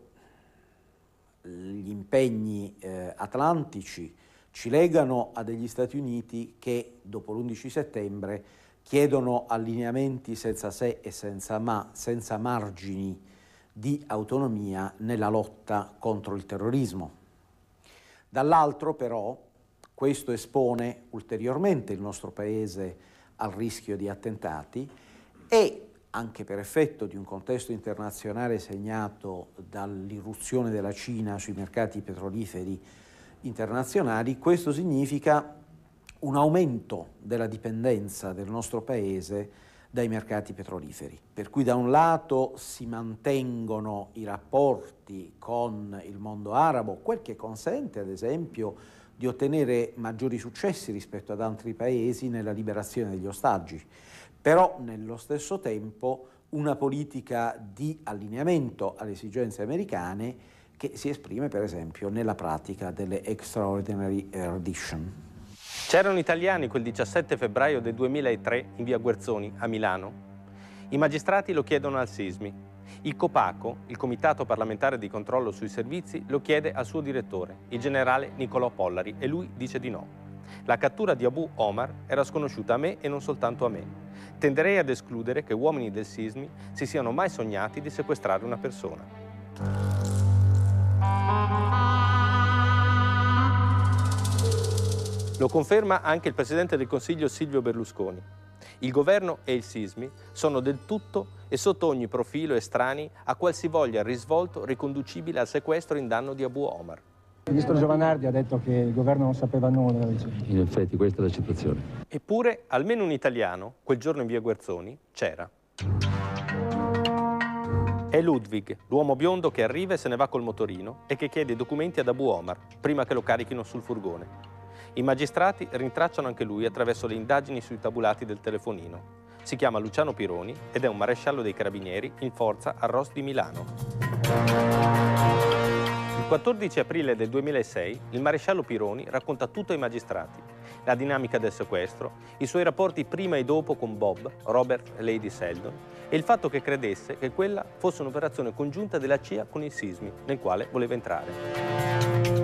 Speaker 3: gli impegni eh, atlantici ci legano a degli Stati Uniti che dopo l'undici settembre chiedono allineamenti senza se e senza ma, senza margini di autonomia nella lotta contro il terrorismo. Dall'altro però questo espone ulteriormente il nostro Paese al rischio di attentati e anche per effetto di un contesto internazionale segnato dall'irruzione della Cina sui mercati petroliferi internazionali, questo significa un aumento della dipendenza del nostro Paese dai mercati petroliferi. Per cui da un lato si mantengono i rapporti con il mondo arabo, quel che consente ad esempio di ottenere maggiori successi rispetto ad altri paesi nella liberazione degli ostaggi, però nello stesso tempo una politica di allineamento alle esigenze americane che si esprime per esempio nella pratica delle Extraordinary Edition.
Speaker 1: C'erano italiani quel diciassette febbraio del duemilatré in via Guerzoni a Milano. I magistrati lo chiedono al Sismi. Il Copaco, il Comitato parlamentare di controllo sui servizi, lo chiede al suo direttore, il generale Niccolò Pollari, e lui dice di no. La cattura di Abu Omar era sconosciuta a me e non soltanto a me. Tenderei ad escludere che uomini del Sismi si siano mai sognati di sequestrare una persona. Lo conferma anche il Presidente del Consiglio Silvio Berlusconi. Il governo e il Sismi sono del tutto e sotto ogni profilo estranei a qualsivoglia risvolto riconducibile al sequestro in danno di Abu Omar.
Speaker 8: Il ministro Giovanardi ha detto che il governo non sapeva nulla della vicenda.
Speaker 22: In effetti questa è la citazione.
Speaker 1: Eppure almeno un italiano, quel giorno in via Guerzoni, c'era. È Ludwig, l'uomo biondo che arriva e se ne va col motorino e che chiede i documenti ad Abu Omar prima che lo carichino sul furgone. I magistrati rintracciano anche lui attraverso le indagini sui tabulati del telefonino. Si chiama Luciano Pironi ed è un maresciallo dei carabinieri in forza al R O S di Milano. Il quattordici aprile del duemilasei il maresciallo Pironi racconta tutto ai magistrati: la dinamica del sequestro, i suoi rapporti prima e dopo con Bob, Robert e Lady Seldon e il fatto che credesse che quella fosse un'operazione congiunta della C I A con il Sismi, nel quale voleva entrare.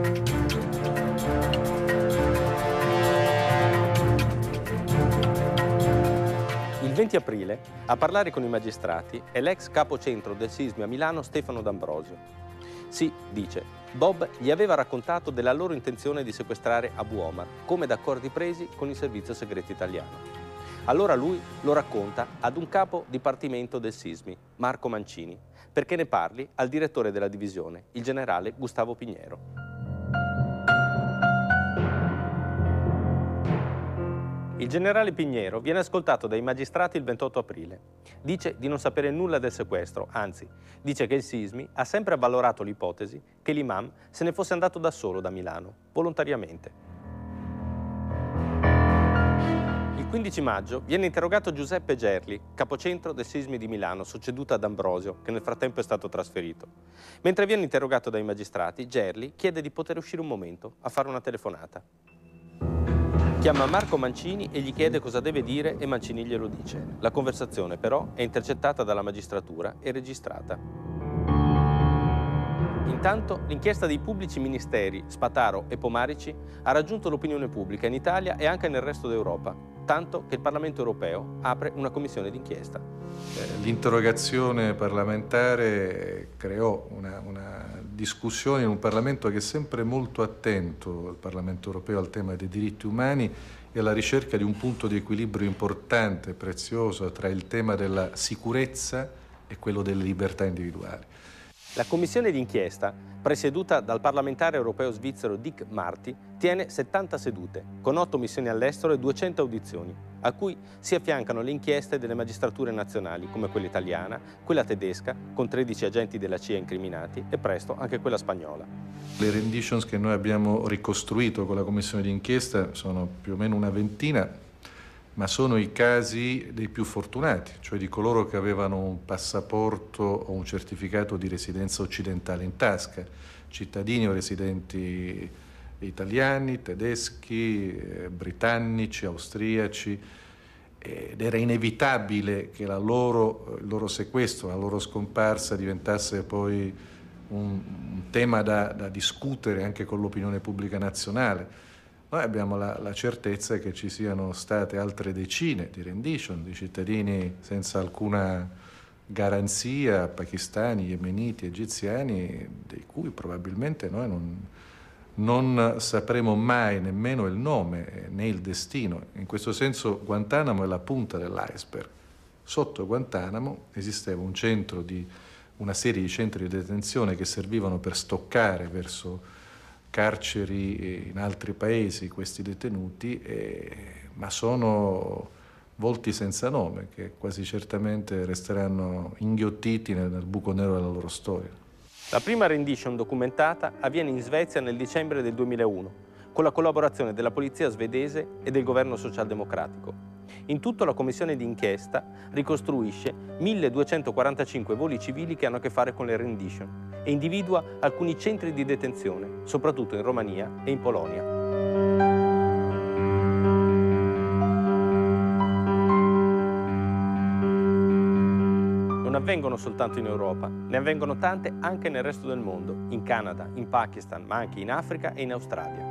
Speaker 1: Il venti aprile, a parlare con i magistrati, è l'ex capocentro del Sismi a Milano Stefano D'Ambrosio. Sì, dice, Bob gli aveva raccontato della loro intenzione di sequestrare Abu Omar, come da accordi presi con il servizio segreto italiano. Allora lui lo racconta ad un capo dipartimento del Sismi, Marco Mancini, perché ne parli al direttore della divisione, il generale Gustavo Pignero. Il generale Pignero viene ascoltato dai magistrati il ventotto aprile. Dice di non sapere nulla del sequestro, anzi, dice che il Sismi ha sempre avvalorato l'ipotesi che l'imam se ne fosse andato da solo da Milano, volontariamente. Il quindici maggio viene interrogato Giuseppe Gerli, capocentro del Sismi di Milano, succeduto ad Ambrosio, che nel frattempo è stato trasferito. Mentre viene interrogato dai magistrati, Gerli chiede di poter uscire un momento a fare una telefonata. Chiama Marco Mancini e gli chiede cosa deve dire e Mancini glielo dice. La conversazione però è intercettata dalla magistratura e registrata. Intanto l'inchiesta dei pubblici ministeri Spataro e Pomarici ha raggiunto l'opinione pubblica in Italia e anche nel resto d'Europa, tanto che il Parlamento europeo apre una commissione d'inchiesta.
Speaker 15: L'interrogazione parlamentare creò una, una discussione in un Parlamento che è sempre molto attento, il Parlamento europeo, al tema dei diritti umani e alla ricerca di un punto di equilibrio importante e prezioso tra il tema della sicurezza e quello delle libertà individuali.
Speaker 1: La commissione d'inchiesta, presieduta dal parlamentare europeo svizzero Dick Marty, tiene settanta sedute, con otto missioni all'estero e duecento audizioni, a cui si affiancano le inchieste delle magistrature nazionali, come quella italiana, quella tedesca, con tredici agenti della C I A incriminati, e presto anche quella spagnola.
Speaker 15: Le renditions che noi abbiamo ricostruito con la commissione d'inchiesta sono più o meno una ventina, ma sono i casi dei più fortunati, cioè di coloro che avevano un passaporto o un certificato di residenza occidentale in tasca, cittadini o residenti italiani, tedeschi, eh, britannici, austriaci, ed era inevitabile che la loro, il loro sequestro, la loro scomparsa diventasse poi un, un tema da, da discutere anche con l'opinione pubblica nazionale. Noi abbiamo la, la certezza che ci siano state altre decine di rendition di cittadini senza alcuna garanzia, pakistani, yemeniti, egiziani, di cui probabilmente noi non, non sapremo mai nemmeno il nome né il destino. In questo senso Guantanamo è la punta dell'iceberg. Sotto Guantanamo esisteva un centro di, una serie di centri di detenzione che servivano per stoccare verso carceri in altri paesi questi detenuti, eh, ma sono volti senza nome che quasi certamente resteranno inghiottiti nel, nel buco nero della loro storia.
Speaker 1: La prima rendition documentata avviene in Svezia nel dicembre del duemilauno, con la collaborazione della polizia svedese e del governo socialdemocratico. In tutto la commissione d'inchiesta ricostruisce milleduecentoquarantacinque voli civili che hanno a che fare con le rendition e individua alcuni centri di detenzione, soprattutto in Romania e in Polonia. Non avvengono soltanto in Europa, ne avvengono tante anche nel resto del mondo, in Canada, in Pakistan, ma anche in Africa e in Australia.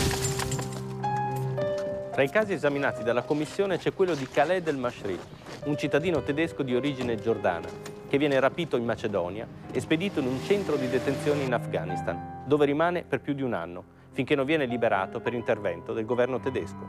Speaker 1: Tra i casi esaminati dalla commissione c'è quello di Khaled El-Mashri, un cittadino tedesco di origine giordana, che viene rapito in Macedonia e spedito in un centro di detenzione in Afghanistan, dove rimane per più di un anno, finché non viene liberato per intervento del governo tedesco.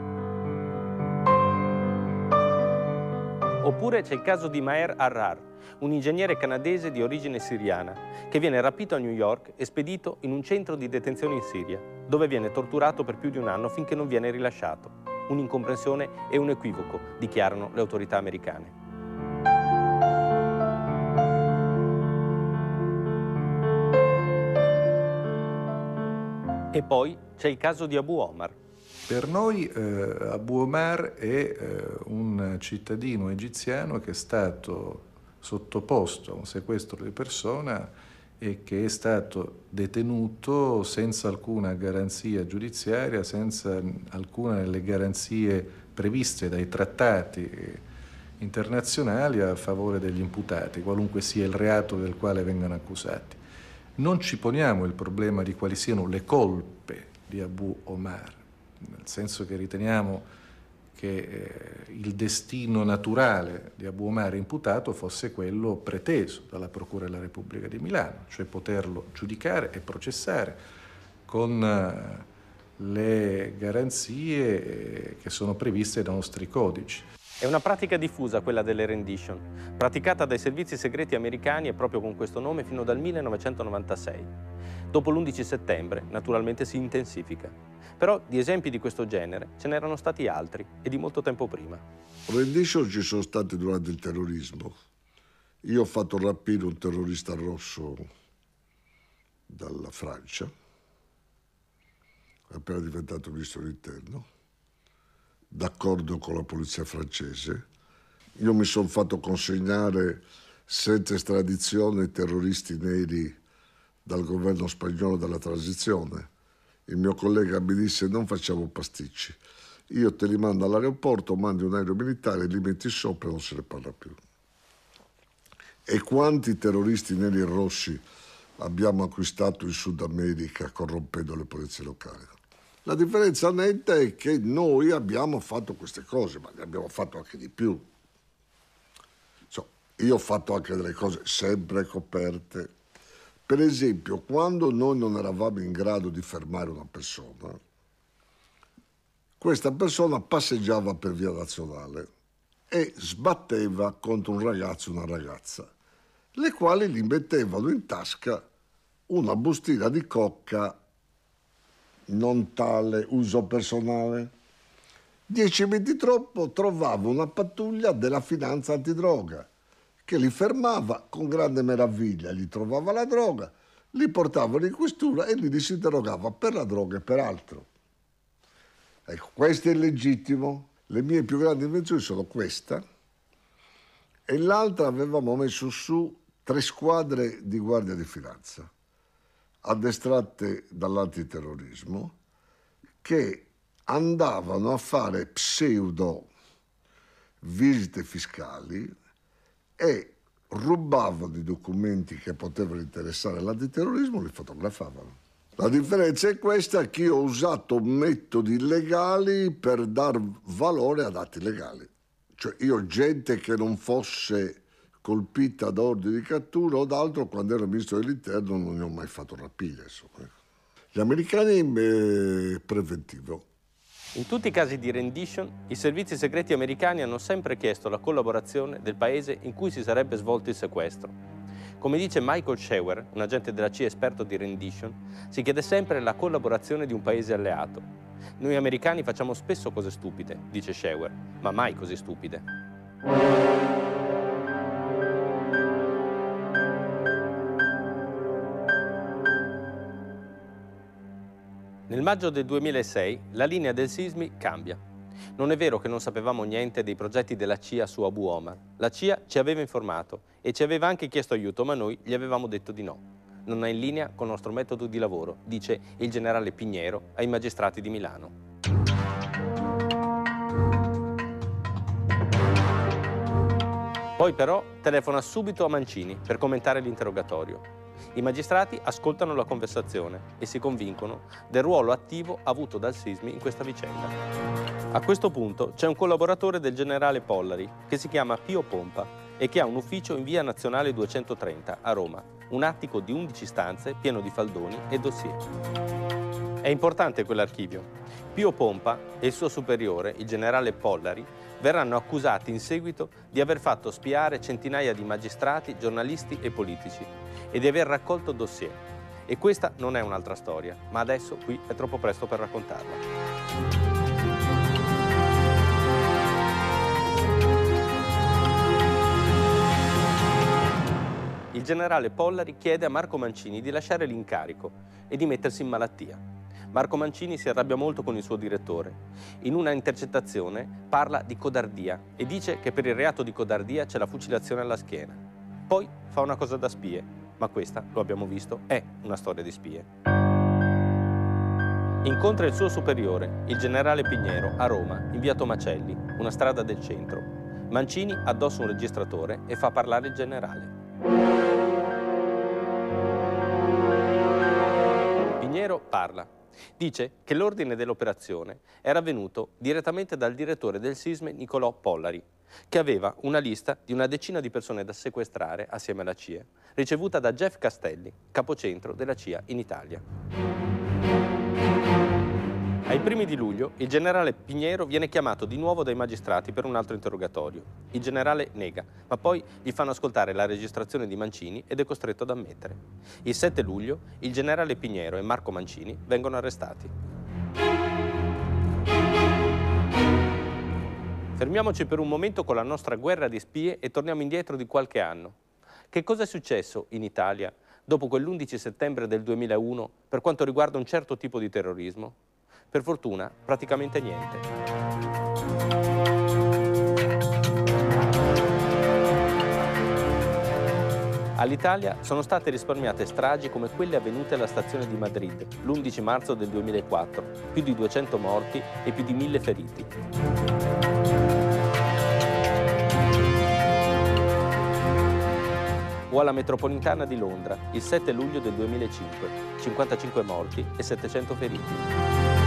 Speaker 1: Oppure c'è il caso di Maher Arrar, un ingegnere canadese di origine siriana, che viene rapito a New York e spedito in un centro di detenzione in Siria, dove viene torturato per più di un anno finché non viene rilasciato. Un'incomprensione e un equivoco, dichiarano le autorità americane. E poi c'è il caso di Abu Omar.
Speaker 15: Per noi eh, Abu Omar è eh, un cittadino egiziano che è stato sottoposto a un sequestro di persona e che è stato detenuto senza alcuna garanzia giudiziaria, senza alcuna delle garanzie previste dai trattati internazionali a favore degli imputati, qualunque sia il reato del quale vengano accusati. Non ci poniamo il problema di quali siano le colpe di Abu Omar, nel senso che riteniamo che eh, il destino naturale di Abu Omar imputato fosse quello preteso dalla Procura della Repubblica di Milano, cioè poterlo giudicare e processare con eh, le garanzie che sono previste dai nostri codici.
Speaker 1: È una pratica diffusa quella delle rendition, praticata dai servizi segreti americani e proprio con questo nome fino dal millenovecentonovantasei. Dopo l'undici settembre, naturalmente si intensifica. Però di esempi di questo genere ce n'erano stati altri e di molto tempo prima.
Speaker 6: Rendition ci sono stati durante il terrorismo. Io ho fatto rapire un terrorista rosso dalla Francia, è appena diventato ministro dell'interno, d'accordo con la polizia francese. Io mi sono fatto consegnare senza estradizione i terroristi neri dal governo spagnolo della transizione. Il mio collega mi disse: non facciamo pasticci, io te li mando all'aeroporto, mandi un aereo militare, li metti sopra e non se ne parla più. E quanti terroristi neri e rossi abbiamo acquistato in Sud America corrompendo le polizie locali? La differenza netta è che noi abbiamo fatto queste cose, ma ne abbiamo fatto anche di più. So, io ho fatto anche delle cose sempre coperte. Per esempio, quando noi non eravamo in grado di fermare una persona, questa persona passeggiava per via nazionale e sbatteva contro un ragazzo e una ragazza, le quali gli mettevano in tasca una bustina di cocca non tale uso personale. Dieci minuti dopo trovavo una pattuglia della finanza antidroga che li fermava con grande meraviglia, gli trovava la droga, li portavano in questura e li disinterrogava per la droga e per altro. Ecco, questo è legittimo. Le mie più grandi invenzioni sono questa e l'altra: avevamo messo su tre squadre di guardia di finanza addestrate dall'antiterrorismo che andavano a fare pseudo visite fiscali e rubavano i documenti che potevano interessare l'antiterrorismo e li fotografavano. La differenza è questa, che io ho usato metodi illegali per dar valore ad atti legali. Cioè io gente che non fosse colpita da ordine di cattura o d'altro, quando ero ministro dell'interno non ne ho mai fatto rapire. Insomma. Gli americani eh, preventivo.
Speaker 1: In tutti i casi di rendition, i servizi segreti americani hanno sempre chiesto la collaborazione del paese in cui si sarebbe svolto il sequestro. Come dice Michael Scheuer, un agente della C I A esperto di rendition, si chiede sempre la collaborazione di un paese alleato. Noi americani facciamo spesso cose stupide, dice Scheuer, ma mai così stupide. Nel maggio del duemilasei la linea del Sismi cambia. Non è vero che non sapevamo niente dei progetti della C I A su Abu Omar. La C I A ci aveva informato e ci aveva anche chiesto aiuto, ma noi gli avevamo detto di no. Non è in linea con il nostro metodo di lavoro, dice il generale Pignero ai magistrati di Milano. Poi però telefona subito a Mancini per commentare l'interrogatorio. I magistrati ascoltano la conversazione e si convincono del ruolo attivo avuto dal Sismi in questa vicenda. A questo punto c'è un collaboratore del generale Pollari che si chiama Pio Pompa e che ha un ufficio in via Nazionale duecentotrenta a Roma, un attico di undici stanze pieno di faldoni e dossier. È importante quell'archivio. Pio Pompa e il suo superiore, il generale Pollari, verranno accusati in seguito di aver fatto spiare centinaia di magistrati, giornalisti e politici e di aver raccolto dossier. E questa non è un'altra storia, ma adesso qui è troppo presto per raccontarla. Il generale Pollari chiede a Marco Mancini di lasciare l'incarico e di mettersi in malattia. Marco Mancini si arrabbia molto con il suo direttore. In una intercettazione parla di codardia e dice che per il reato di codardia c'è la fucilazione alla schiena. Poi fa una cosa da spie, ma questa, lo abbiamo visto, è una storia di spie. Incontra il suo superiore, il generale Pignero, a Roma, in via Tomacelli, una strada del centro. Mancini addossa un registratore e fa parlare il generale. Pignero parla. Dice che l'ordine dell'operazione era venuto direttamente dal direttore del Sisme Nicolò Pollari, che aveva una lista di una decina di persone da sequestrare assieme alla C I A, ricevuta da Jeff Castelli, capocentro della C I A in Italia. primi di luglio il generale Piñero viene chiamato di nuovo dai magistrati per un altro interrogatorio. Il generale nega, ma poi gli fanno ascoltare la registrazione di Mancini ed è costretto ad ammettere. Il sette luglio il generale Piñero e Marco Mancini vengono arrestati. Fermiamoci per un momento con la nostra guerra di spie e torniamo indietro di qualche anno. Che cosa è successo in Italia dopo quell'undici settembre del duemilauno per quanto riguarda un certo tipo di terrorismo? Per fortuna, praticamente niente. All'Italia sono state risparmiate stragi come quelle avvenute alla stazione di Madrid l'undici marzo del duemilaquattro, più di duecento morti e più di mille feriti. O alla metropolitana di Londra, il sette luglio del duemilacinque, cinquantacinque morti e settecento feriti.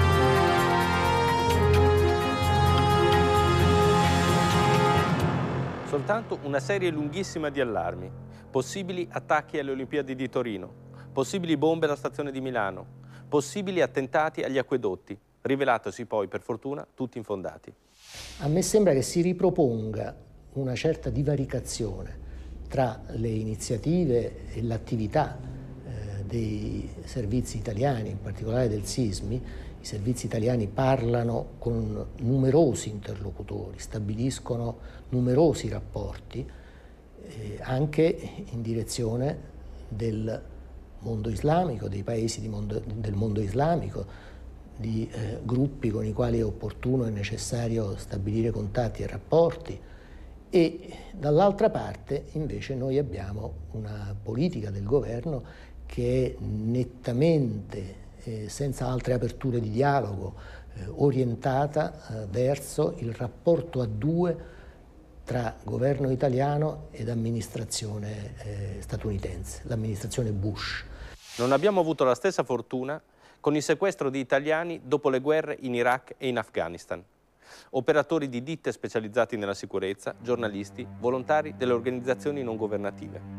Speaker 1: Soltanto una serie lunghissima di allarmi, possibili attacchi alle Olimpiadi di Torino, possibili bombe alla stazione di Milano, possibili attentati agli acquedotti, rivelatosi poi per fortuna tutti infondati.
Speaker 10: A me sembra che si riproponga una certa divaricazione tra le iniziative e l'attività eh, dei servizi italiani, in particolare del SISMI. I servizi italiani parlano con numerosi interlocutori, stabiliscono numerosi rapporti, eh, anche in direzione del mondo islamico, dei paesi di mondo, del mondo islamico, di eh, gruppi con i quali è opportuno e necessario stabilire contatti e rapporti. E dall'altra parte invece noi abbiamo una politica del governo che è nettamente, eh, senza altre aperture di dialogo, eh, orientata eh, verso il rapporto a due tra governo italiano ed amministrazione eh, statunitense, l'amministrazione Bush.
Speaker 1: Non abbiamo avuto la stessa fortuna con il sequestro di italiani dopo le guerre in Iraq e in Afghanistan. Operatori di ditte specializzati nella sicurezza, giornalisti, volontari delle organizzazioni non governative.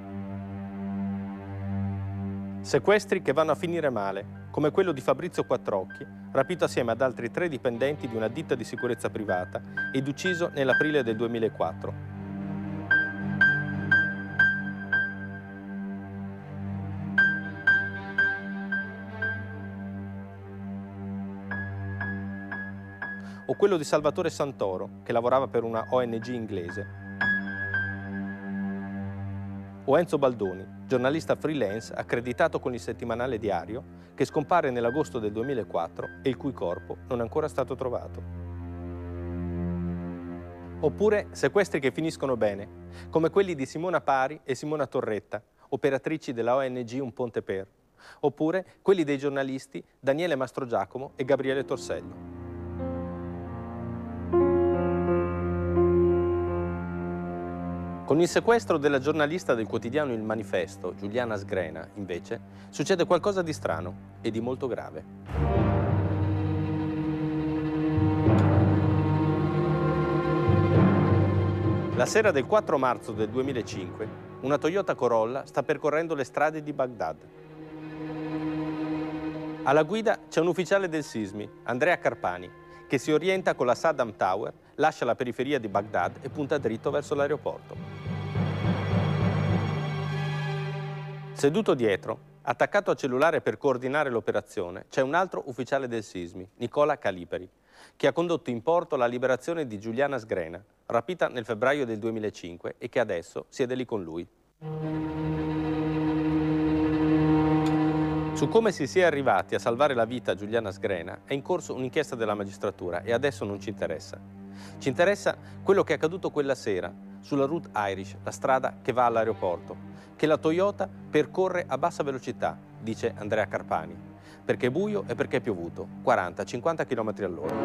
Speaker 1: Sequestri che vanno a finire male, come quello di Fabrizio Quattrocchi, rapito assieme ad altri tre dipendenti di una ditta di sicurezza privata ed ucciso nell'aprile del duemilaquattro. O quello di Salvatore Santoro, che lavorava per una O N G inglese. O Enzo Baldoni, giornalista freelance accreditato con il settimanale Diario, che scompare nell'agosto del duemilaquattro e il cui corpo non è ancora stato trovato. Oppure sequestri che finiscono bene, come quelli di Simona Pari e Simona Torretta, operatrici della O N G Un Ponte Per. Oppure quelli dei giornalisti Daniele Mastrogiacomo e Gabriele Torsello. Con il sequestro della giornalista del quotidiano Il Manifesto, Giuliana Sgrena, invece, succede qualcosa di strano e di molto grave. La sera del quattro marzo del duemilacinque, una Toyota Corolla sta percorrendo le strade di Baghdad. Alla guida c'è un ufficiale del SISMI, Andrea Carpani, che si orienta con la Saddam Tower, lascia la periferia di Baghdad e punta dritto verso l'aeroporto. Seduto dietro, attaccato al cellulare per coordinare l'operazione, c'è un altro ufficiale del SISMI, Nicola Calipari, che ha condotto in porto la liberazione di Giuliana Sgrena, rapita nel febbraio del duemilacinque e che adesso siede lì con lui. Su come si sia arrivati a salvare la vita a Giuliana Sgrena è in corso un'inchiesta della magistratura e adesso non ci interessa. Ci interessa quello che è accaduto quella sera sulla Route Irish, la strada che va all'aeroporto, che la Toyota percorre a bassa velocità, dice Andrea Carpani, perché è buio e perché è piovuto, quaranta cinquanta chilometri all'ora.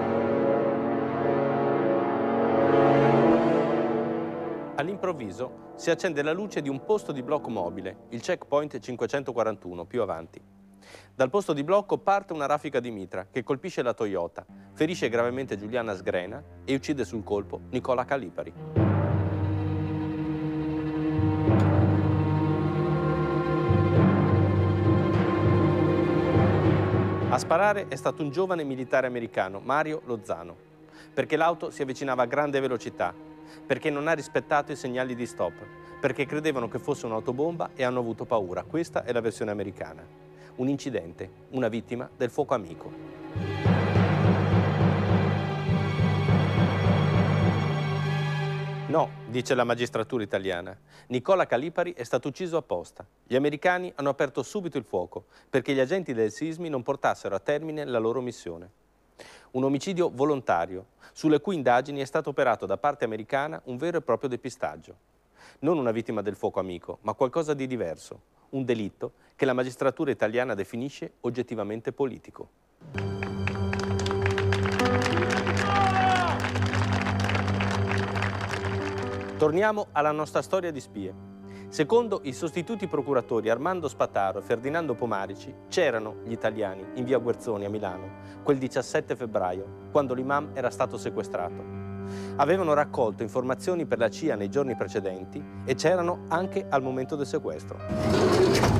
Speaker 1: All'improvviso si accende la luce di un posto di blocco mobile, il checkpoint cinquecentoquarantuno, più avanti. Dal posto di blocco parte una raffica di mitra che colpisce la Toyota, ferisce gravemente Giuliana Sgrena e uccide sul colpo Nicola Calipari. A sparare è stato un giovane militare americano, Mario Lozano, perché l'auto si avvicinava a grande velocità, perché non ha rispettato i segnali di stop, perché credevano che fosse un'autobomba e hanno avuto paura. Questa è la versione americana. Un incidente, una vittima del fuoco amico. No, dice la magistratura italiana. Nicola Calipari è stato ucciso apposta. Gli americani hanno aperto subito il fuoco perché gli agenti del SISMI non portassero a termine la loro missione. Un omicidio volontario, sulle cui indagini è stato operato da parte americana un vero e proprio depistaggio. Non una vittima del fuoco amico, ma qualcosa di diverso. Un delitto che la magistratura italiana definisce oggettivamente politico. Torniamo alla nostra storia di spie. Secondo i sostituti procuratori Armando Spataro e Ferdinando Pomarici, c'erano gli italiani in via Guerzoni a Milano quel diciassette febbraio, quando l'imam era stato sequestrato. Avevano raccolto informazioni per la C I A nei giorni precedenti e c'erano anche al momento del sequestro.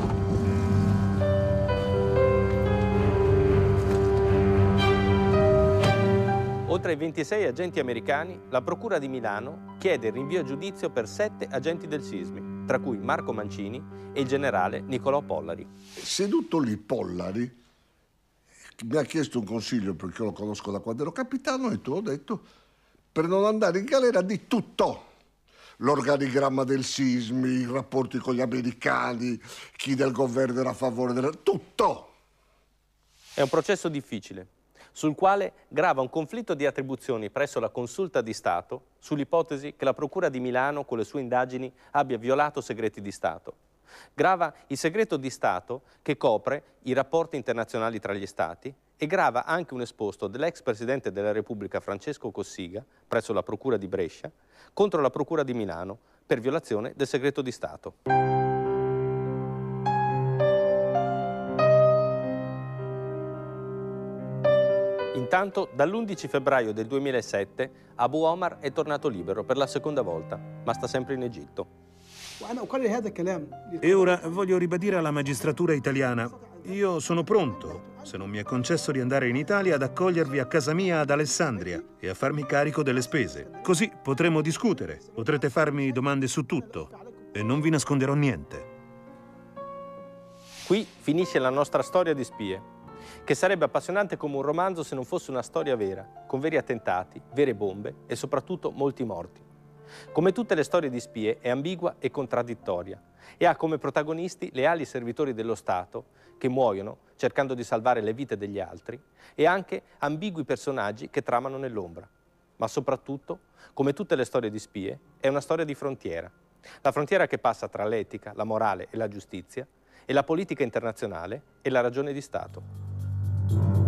Speaker 1: Oltre ai ventisei agenti americani, la Procura di Milano chiede il rinvio a giudizio per sette agenti del SISMI, tra cui Marco Mancini e il generale Nicolò Pollari.
Speaker 6: Seduto lì Pollari mi ha chiesto un consiglio, perché lo conosco da quando ero capitano, e tu ho detto, per non andare in galera, di tutto. L'organigramma del SISMI, i rapporti con gli americani, chi del governo era a favore del... tutto!
Speaker 1: È un processo difficile, sul quale grava un conflitto di attribuzioni presso la Consulta di Stato sull'ipotesi che la Procura di Milano con le sue indagini abbia violato segreti di Stato. Grava il segreto di Stato che copre i rapporti internazionali tra gli Stati e grava anche un esposto dell'ex Presidente della Repubblica Francesco Cossiga presso la Procura di Brescia contro la Procura di Milano per violazione del segreto di Stato. Intanto, dall'undici febbraio del duemilasette, Abu Omar è tornato libero per la seconda volta, ma sta sempre in Egitto.
Speaker 2: E ora voglio ribadire alla magistratura italiana, io sono pronto, se non mi è concesso di andare in Italia, ad accogliervi a casa mia ad Alessandria e a farmi carico delle spese. Così potremo discutere, potrete farmi domande su tutto e non vi nasconderò niente.
Speaker 1: Qui finisce la nostra storia di spie, che sarebbe appassionante come un romanzo se non fosse una storia vera, con veri attentati, vere bombe e soprattutto molti morti. Come tutte le storie di spie è ambigua e contraddittoria e ha come protagonisti leali servitori dello Stato che muoiono cercando di salvare le vite degli altri e anche ambigui personaggi che tramano nell'ombra. Ma soprattutto, come tutte le storie di spie, è una storia di frontiera. La frontiera che passa tra l'etica, la morale e la giustizia e la politica internazionale e la ragione di Stato.